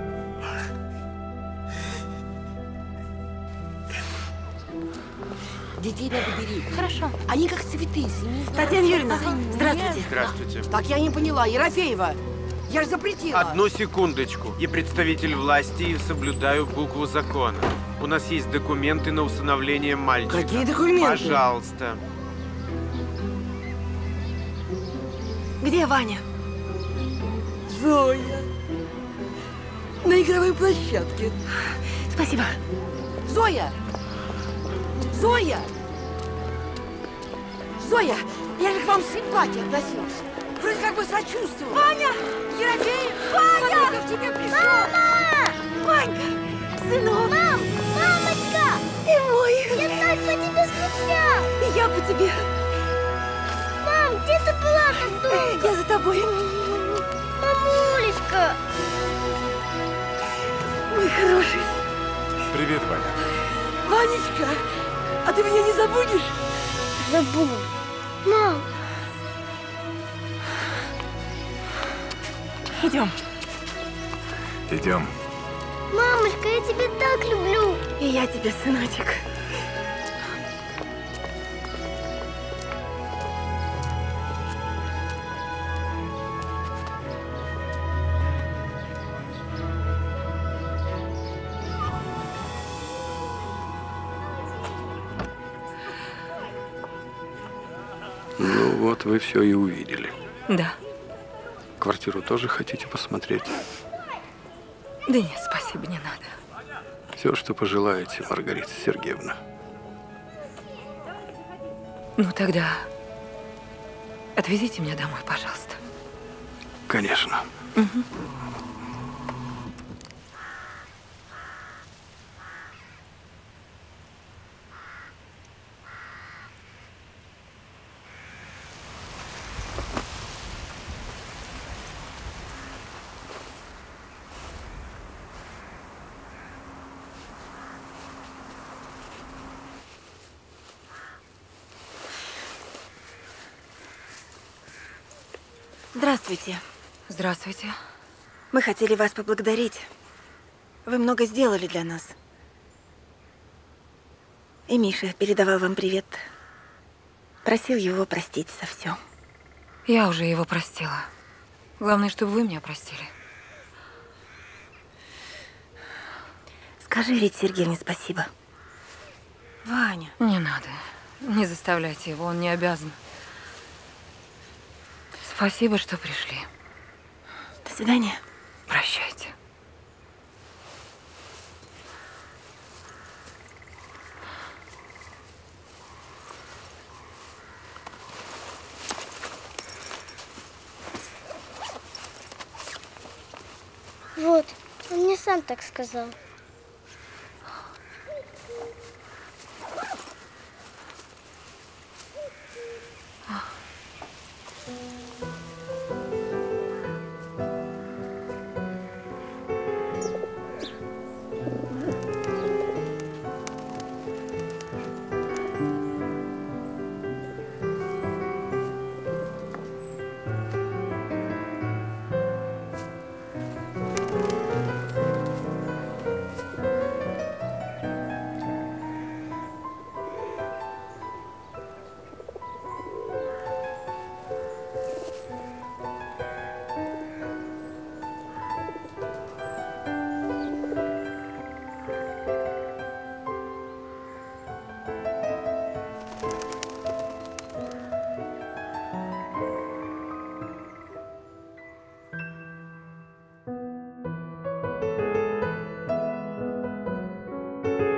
Детей надо бери. Хорошо. Они как цветы. Снизу. Татьяна Юрьевна, здравствуйте. Здравствуйте. Так я не поняла, Ерофеева. Я же запретила. Одну секундочку. Я представитель власти и соблюдаю букву закона. У нас есть документы на усыновление мальчика. Какие документы? Пожалуйста. Где Ваня? Зоя. На игровой площадке. Спасибо. Зоя! Зоя! Зоя, я же к вам с симпатией относилась. Вроде как бы сочувствовала. Ваня! Ерофеев! Ваня! Смотри, как к тебе пришел! Мама! Ванька! Сынок! Мам! Мамочка! Ты мой! Я так по тебе скучал! И я по тебе! Мам, где ты была так долго? Я за тобой! Мамулечка! Мой хороший! Привет, Ваня. Ванечка, а ты меня не забудешь? Забуду. Мам! Идем. Идем. Мамочка, я тебя так люблю. И я тебя, сыночек. Ну вот, вы все и увидели. Да. Квартиру тоже хотите посмотреть? Да нет, спасибо, не надо. Все, что пожелаете, Маргарита Сергеевна. Ну тогда отвезите меня домой, пожалуйста. Конечно. Угу. Здравствуйте. Здравствуйте. Мы хотели вас поблагодарить. Вы много сделали для нас. И Миша передавал вам привет. Просил его простить за все. Я уже его простила. Главное, чтобы вы меня простили. Скажи Рите Сергеевне спасибо. Ваня. Не надо. Не заставляйте его, он не обязан. Спасибо, что пришли. До свидания. Прощайте. Вот, он мне сам так сказал. Thank you.